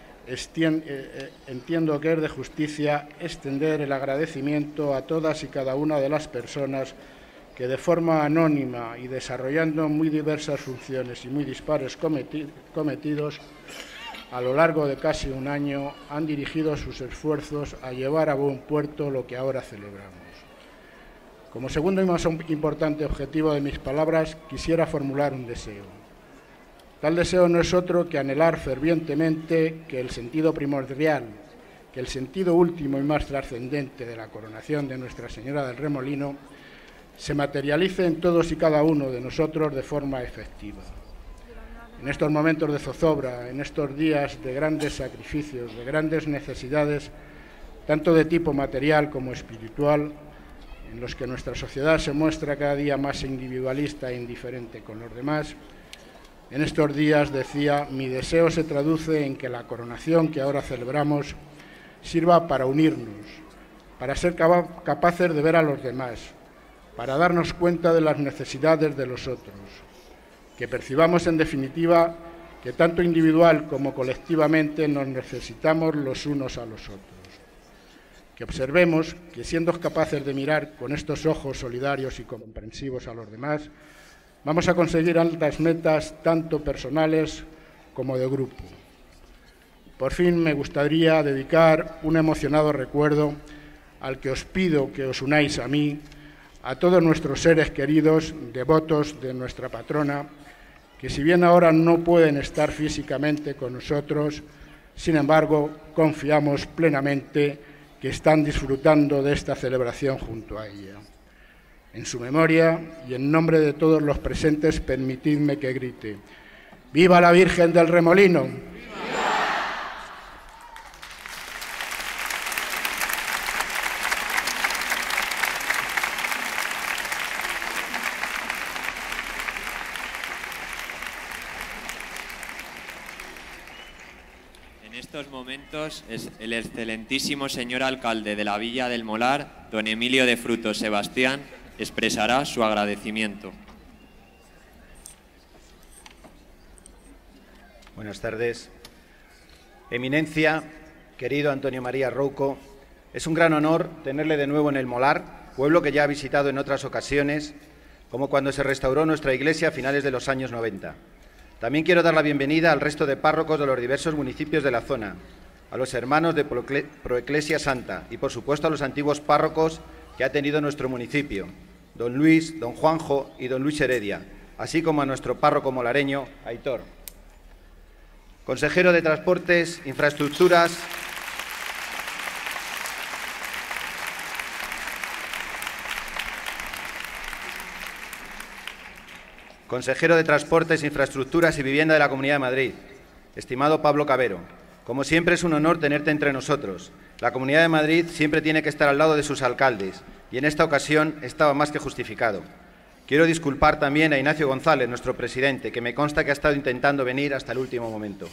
entiendo que es de justicia extender el agradecimiento a todas y cada una de las personas que de forma anónima y desarrollando muy diversas funciones y muy dispares cometidos, a lo largo de casi un año han dirigido sus esfuerzos a llevar a buen puerto lo que ahora celebramos. Como segundo y más importante objetivo de mis palabras, quisiera formular un deseo. Tal deseo no es otro que anhelar fervientemente que el sentido primordial, que el sentido último y más trascendente de la coronación de Nuestra Señora del Remolino se materialice en todos y cada uno de nosotros de forma efectiva. En estos momentos de zozobra, en estos días de grandes sacrificios, de grandes necesidades, tanto de tipo material como espiritual, en los que nuestra sociedad se muestra cada día más individualista e indiferente con los demás, en estos días, decía, mi deseo se traduce en que la coronación que ahora celebramos sirva para unirnos, para ser capaces de ver a los demás, para darnos cuenta de las necesidades de los otros, que percibamos en definitiva que tanto individual como colectivamente nos necesitamos los unos a los otros, que observemos que siendo capaces de mirar con estos ojos solidarios y comprensivos a los demás, vamos a conseguir altas metas tanto personales como de grupo. Por fin me gustaría dedicar un emocionado recuerdo al que os pido que os unáis a mí, a todos nuestros seres queridos, devotos de nuestra patrona, que si bien ahora no pueden estar físicamente con nosotros, sin embargo, confiamos plenamente que están disfrutando de esta celebración junto a ella. En su memoria y en nombre de todos los presentes, permitidme que grite: ¡Viva la Virgen del Remolino! ¡Viva!
estos momentos el excelentísimo señor alcalde de la Villa del Molar, don Emilio de Frutos Sebastián, expresará su agradecimiento.
Buenas tardes. Eminencia, querido Antonio María Rouco, es un gran honor tenerle de nuevo en el Molar, pueblo que ya ha visitado en otras ocasiones, como cuando se restauró nuestra iglesia a finales de los años 90. También quiero dar la bienvenida al resto de párrocos de los diversos municipios de la zona, a los hermanos de Proeclesia Santa y, por supuesto, a los antiguos párrocos que ha tenido nuestro municipio, don Luis, don Juanjo y don Luis Heredia, así como a nuestro párroco molareño, Aitor. Consejero de Transportes, Infraestructuras, Consejero de Transportes, Infraestructuras y Vivienda de la Comunidad de Madrid, estimado Pablo Cabero, como siempre es un honor tenerte entre nosotros. La Comunidad de Madrid siempre tiene que estar al lado de sus alcaldes y en esta ocasión estaba más que justificado. Quiero disculpar también a Ignacio González, nuestro presidente, que me consta que ha estado intentando venir hasta el último momento.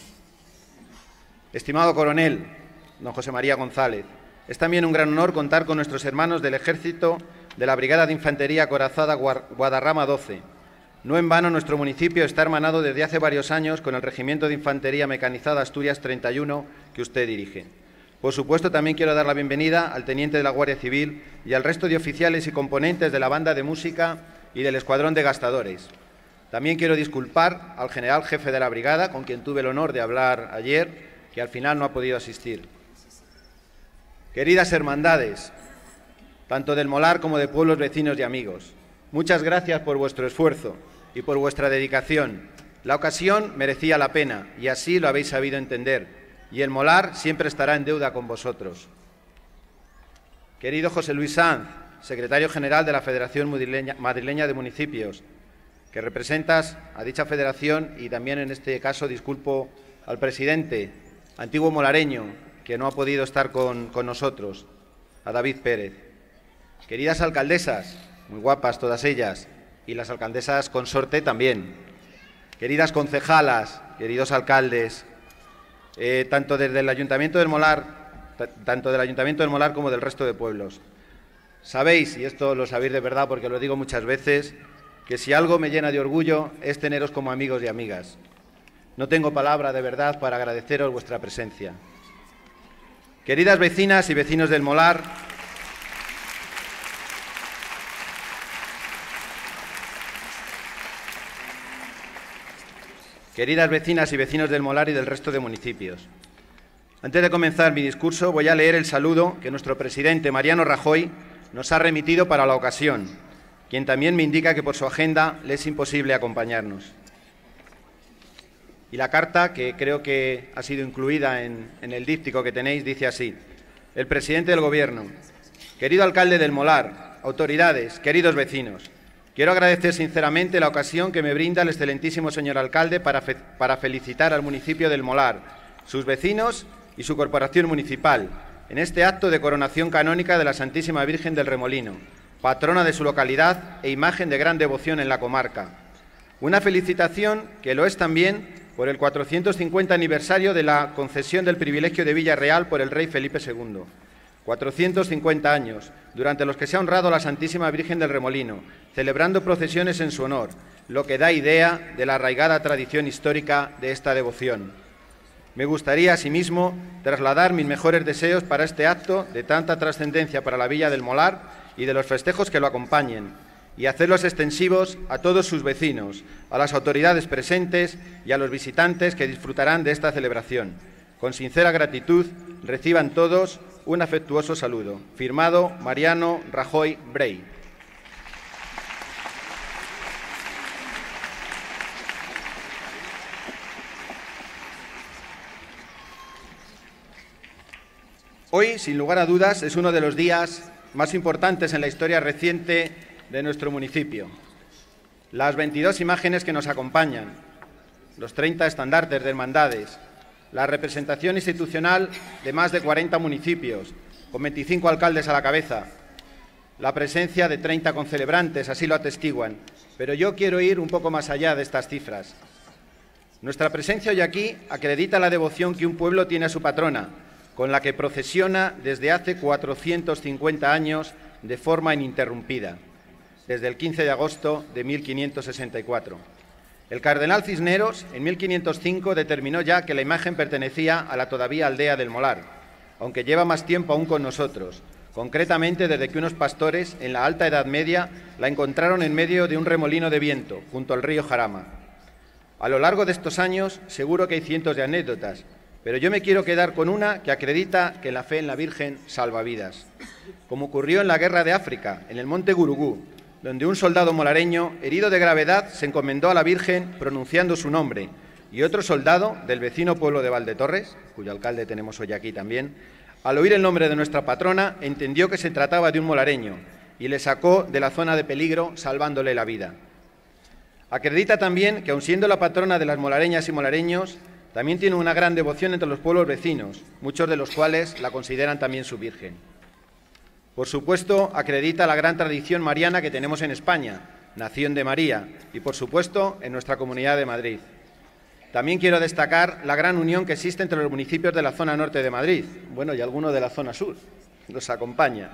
Estimado coronel, don José María González, es también un gran honor contar con nuestros hermanos del Ejército de la Brigada de Infantería Acorazada Guadarrama 12. No en vano nuestro municipio está hermanado desde hace varios años con el Regimiento de Infantería Mecanizada Asturias 31 que usted dirige. Por supuesto, también quiero dar la bienvenida al teniente de la Guardia Civil y al resto de oficiales y componentes de la banda de música y del escuadrón de gastadores. También quiero disculpar al general jefe de la brigada, con quien tuve el honor de hablar ayer, que al final no ha podido asistir. Queridas hermandades, tanto del Molar como de pueblos vecinos y amigos, muchas gracias por vuestro esfuerzo y por vuestra dedicación. La ocasión merecía la pena y así lo habéis sabido entender, y el Molar siempre estará en deuda con vosotros. Querido José Luis Sanz, secretario general de la Federación Madrileña de Municipios, que representas a dicha federación, y también en este caso disculpo al presidente, antiguo molareño, que no ha podido estar con nosotros, a David Pérez. Queridas alcaldesas, muy guapas todas ellas, y las alcaldesas consorte también. Queridas concejalas, queridos alcaldes, tanto del Ayuntamiento del Molar como del resto de pueblos. Sabéis, y esto lo sabéis de verdad porque lo digo muchas veces, que si algo me llena de orgullo es teneros como amigos y amigas. No tengo palabra de verdad para agradeceros vuestra presencia. Queridas vecinas y vecinos del Molar, queridas vecinas y vecinos del Molar y del resto de municipios. Antes de comenzar mi discurso, voy a leer el saludo que nuestro presidente, Mariano Rajoy, nos ha remitido para la ocasión, quien también me indica que por su agenda le es imposible acompañarnos. Y la carta, que creo que ha sido incluida en el díptico que tenéis, dice así: el presidente del Gobierno, querido alcalde del Molar, autoridades, queridos vecinos, quiero agradecer sinceramente la ocasión que me brinda el excelentísimo señor alcalde para felicitar al municipio del Molar, sus vecinos y su corporación municipal, en este acto de coronación canónica de la Santísima Virgen del Remolino, patrona de su localidad e imagen de gran devoción en la comarca. Una felicitación que lo es también por el 450 aniversario de la concesión del privilegio de Villarreal por el rey Felipe II. 450 años, durante los que se ha honrado a la Santísima Virgen del Remolino, celebrando procesiones en su honor, lo que da idea de la arraigada tradición histórica de esta devoción. Me gustaría, asimismo, trasladar mis mejores deseos para este acto de tanta trascendencia para la Villa del Molar y de los festejos que lo acompañen, y hacerlos extensivos a todos sus vecinos, a las autoridades presentes y a los visitantes que disfrutarán de esta celebración. Con sincera gratitud, reciban todos un afectuoso saludo. Firmado Mariano Rajoy Brey. Hoy, sin lugar a dudas, es uno de los días más importantes en la historia reciente de nuestro municipio. Las 22 imágenes que nos acompañan, los 30 estandartes de hermandades, la representación institucional de más de 40 municipios, con 25 alcaldes a la cabeza, la presencia de 30 concelebrantes, así lo atestiguan. Pero yo quiero ir un poco más allá de estas cifras. Nuestra presencia hoy aquí acredita la devoción que un pueblo tiene a su patrona, con la que procesiona desde hace 450 años de forma ininterrumpida, desde el 15 de agosto de 1564. El cardenal Cisneros, en 1505, determinó ya que la imagen pertenecía a la todavía aldea del Molar, aunque lleva más tiempo aún con nosotros, concretamente desde que unos pastores, en la Alta Edad Media, la encontraron en medio de un remolino de viento, junto al río Jarama. A lo largo de estos años, seguro que hay cientos de anécdotas, pero yo me quiero quedar con una que acredita que la fe en la Virgen salva vidas, como ocurrió en la Guerra de África, en el monte Gurugú, donde un soldado molareño, herido de gravedad, se encomendó a la Virgen pronunciando su nombre, y otro soldado del vecino pueblo de Valdetorres, cuyo alcalde tenemos hoy aquí también, al oír el nombre de nuestra patrona, entendió que se trataba de un molareño y le sacó de la zona de peligro, salvándole la vida. Acredita también que, aun siendo la patrona de las molareñas y molareños, también tiene una gran devoción entre los pueblos vecinos, muchos de los cuales la consideran también su Virgen. Por supuesto, acredita la gran tradición mariana que tenemos en España, nación de María, y por supuesto en nuestra Comunidad de Madrid. También quiero destacar la gran unión que existe entre los municipios de la zona norte de Madrid, bueno, y algunos de la zona sur, nos acompaña.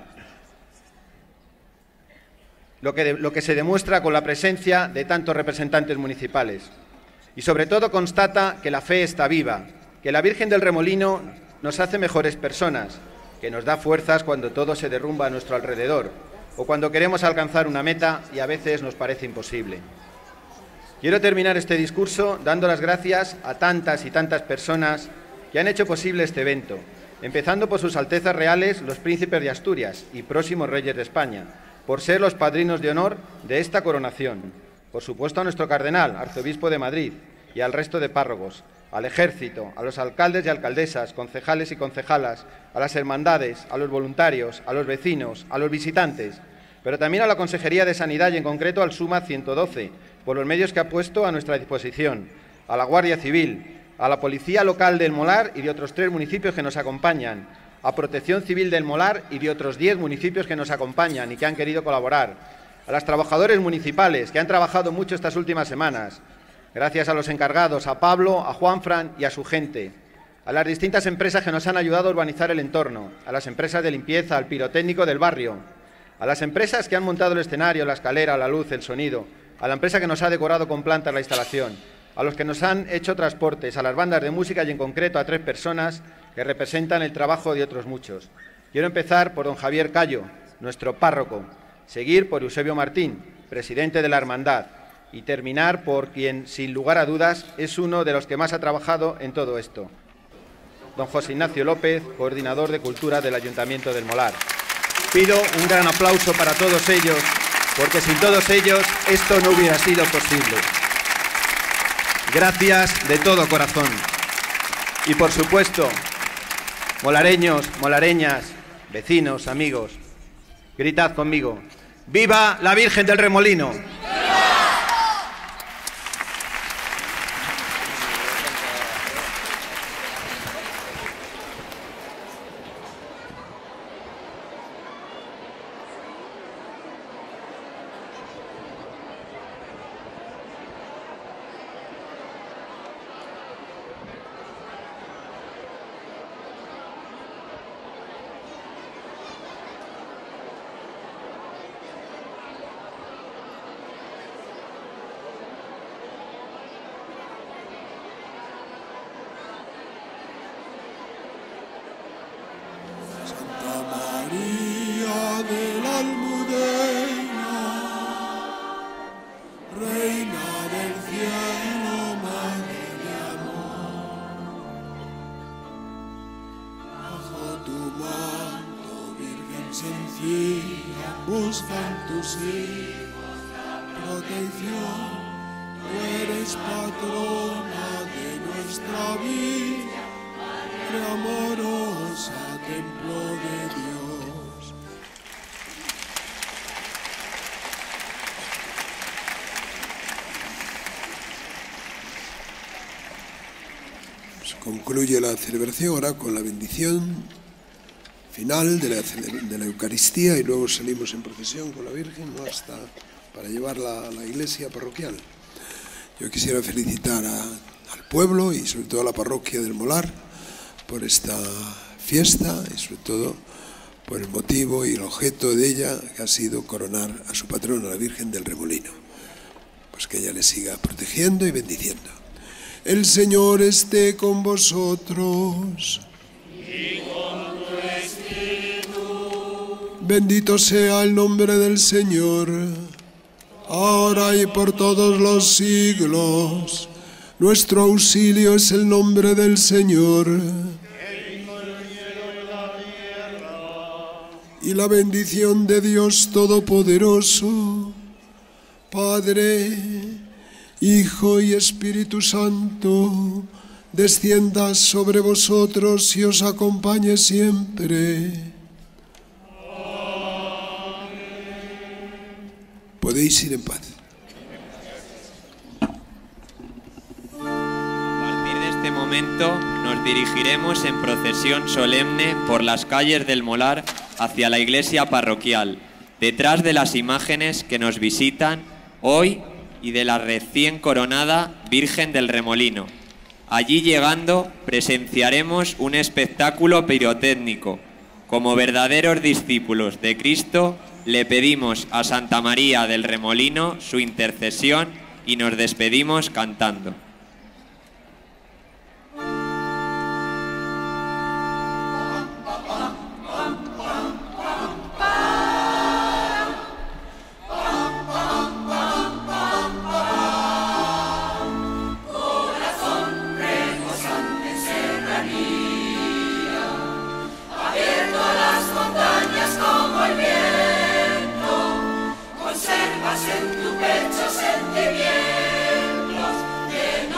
Lo que se demuestra con la presencia de tantos representantes municipales. Y sobre todo constata que la fe está viva, que la Virgen del Remolino nos hace mejores personas, que nos da fuerzas cuando todo se derrumba a nuestro alrededor, o cuando queremos alcanzar una meta y a veces nos parece imposible. Quiero terminar este discurso dando las gracias a tantas y tantas personas que han hecho posible este evento, empezando por sus altezas reales, los príncipes de Asturias y próximos reyes de España, por ser los padrinos de honor de esta coronación. Por supuesto a nuestro cardenal, arzobispo de Madrid, y al resto de párrocos, al ejército, a los alcaldes y alcaldesas, concejales y concejalas, a las hermandades, a los voluntarios, a los vecinos, a los visitantes, pero también a la Consejería de Sanidad y en concreto al SUMA 112, por los medios que ha puesto a nuestra disposición, a la Guardia Civil, a la Policía Local del Molar y de otros 3 municipios que nos acompañan, a Protección Civil del Molar y de otros 10 municipios que nos acompañan y que han querido colaborar, a los trabajadores municipales que han trabajado mucho estas últimas semanas, gracias a los encargados, a Pablo, a Juanfran y a su gente, a las distintas empresas que nos han ayudado a urbanizar el entorno, a las empresas de limpieza, al pirotécnico del barrio, a las empresas que han montado el escenario, la escalera, la luz, el sonido, a la empresa que nos ha decorado con plantas la instalación, a los que nos han hecho transportes, a las bandas de música y en concreto a 3 personas que representan el trabajo de otros muchos. Quiero empezar por don Javier Cayo, nuestro párroco, seguir por Eusebio Martín, presidente de la Hermandad, y terminar por quien, sin lugar a dudas, es uno de los que más ha trabajado en todo esto, don José Ignacio López, coordinador de Cultura del Ayuntamiento del Molar. Pido un gran aplauso para todos ellos, porque sin todos ellos esto no hubiera sido posible. Gracias de todo corazón. Y por supuesto, molareños, molareñas, vecinos, amigos, gritad conmigo: ¡Viva la Virgen del Remolino!
Buscan tus hijos protección, tú eres patrona de nuestra vida, Madre amorosa, templo de Dios. Se concluye la celebración ahora con la bendición final de la Eucaristía y luego salimos en procesión con la Virgen, ¿no?, hasta para llevarla a la iglesia parroquial. Yo quisiera felicitar al pueblo y sobre todo a la parroquia del Molar por esta fiesta y sobre todo por el motivo y el objeto de ella, que ha sido coronar a su patrona, la Virgen del Remolino. Pues que ella le siga protegiendo y bendiciendo. El Señor esté con vosotros.
Y con tu espíritu.
Bendito sea el nombre del Señor, ahora y por todos los siglos. Nuestro auxilio es el nombre del Señor. Y la bendición de Dios Todopoderoso, Padre, Hijo y Espíritu Santo, descienda sobre vosotros y os acompañe siempre. Podéis ir en paz.
A partir de este momento nos dirigiremos en procesión solemne por las calles del Molar hacia la iglesia parroquial, detrás de las imágenes que nos visitan hoy y de la recién coronada Virgen del Remolino. Allí llegando presenciaremos un espectáculo pirotécnico. Como verdaderos discípulos de Cristo, le pedimos a Santa María del Remolino su intercesión y nos despedimos cantando.
En tu pecho sentimientos de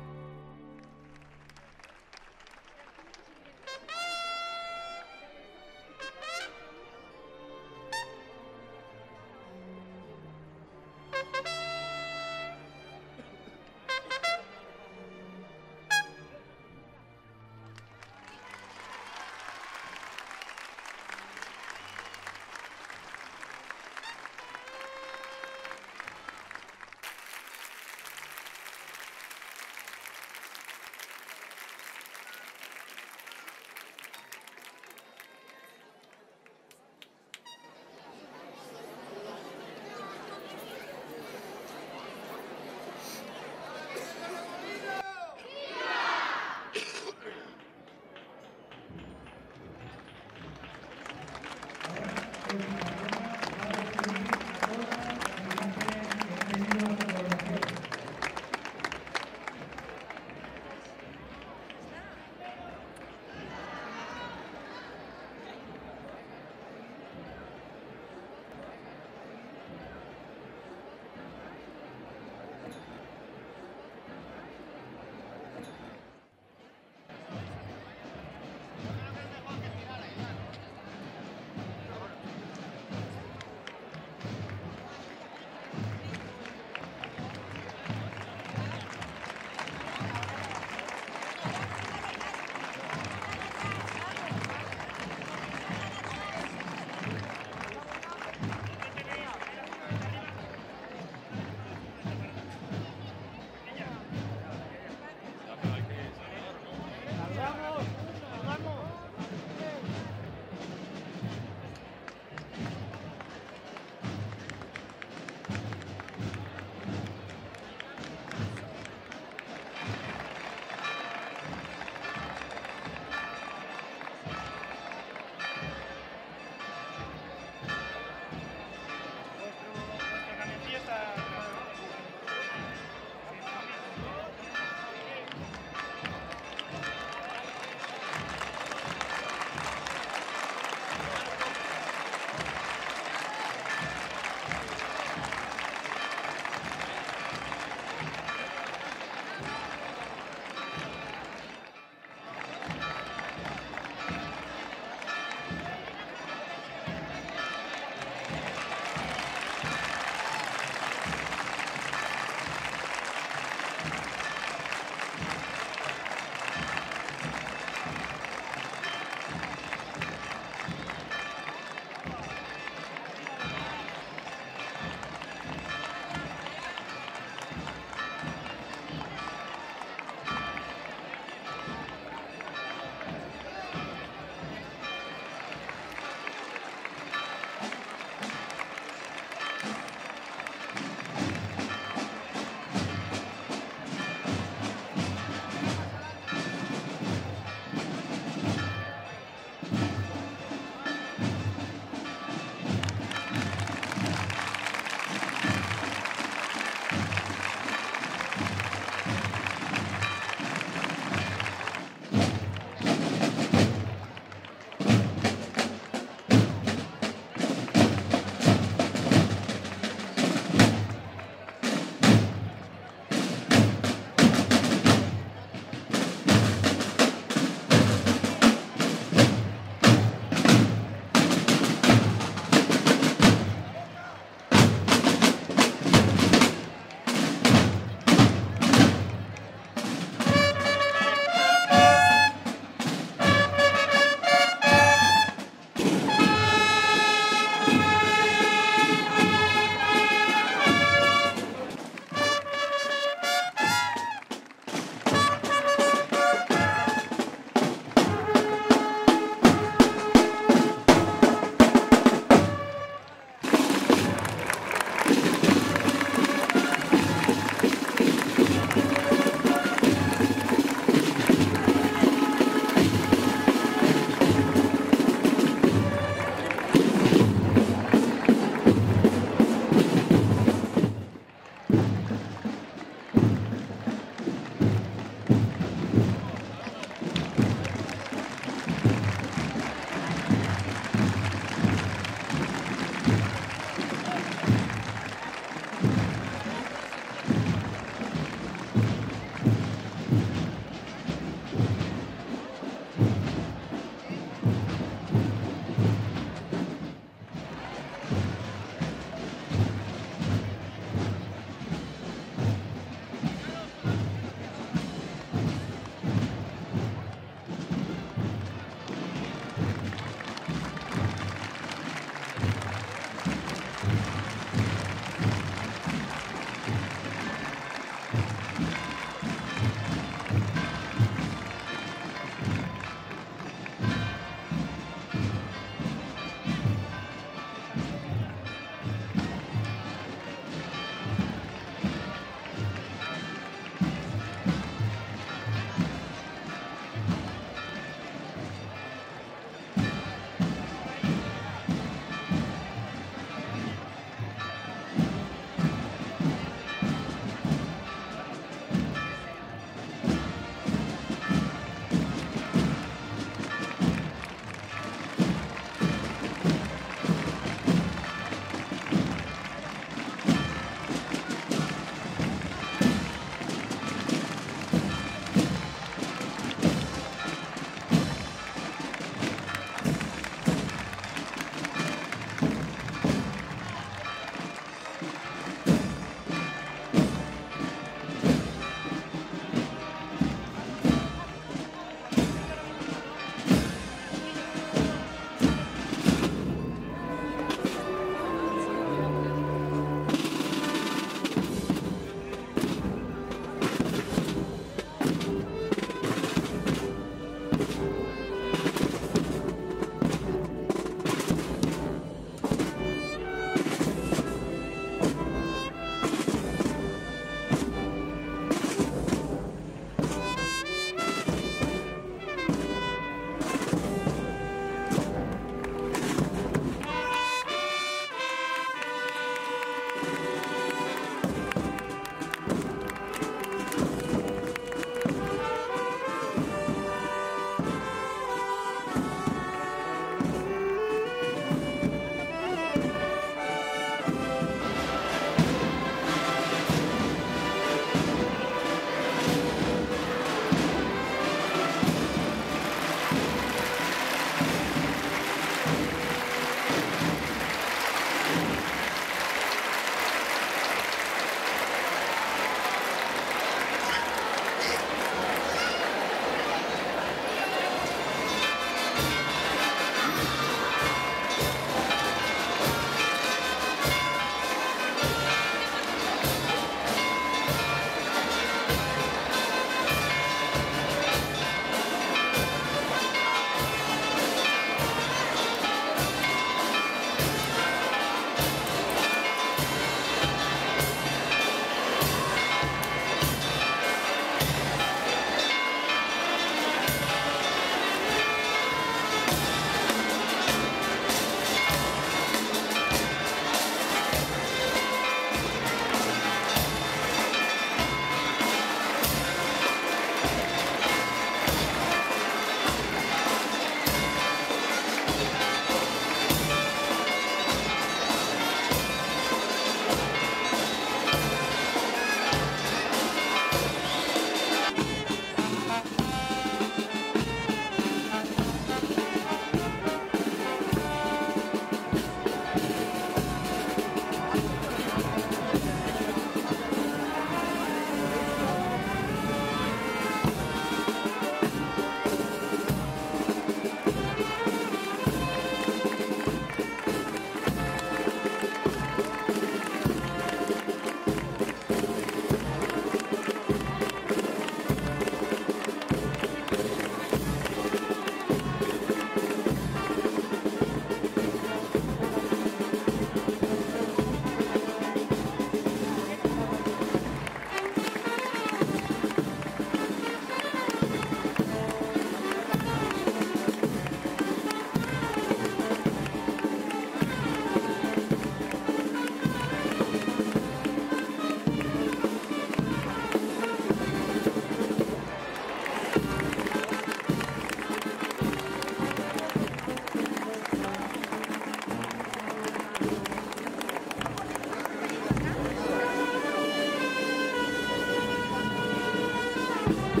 Thank you.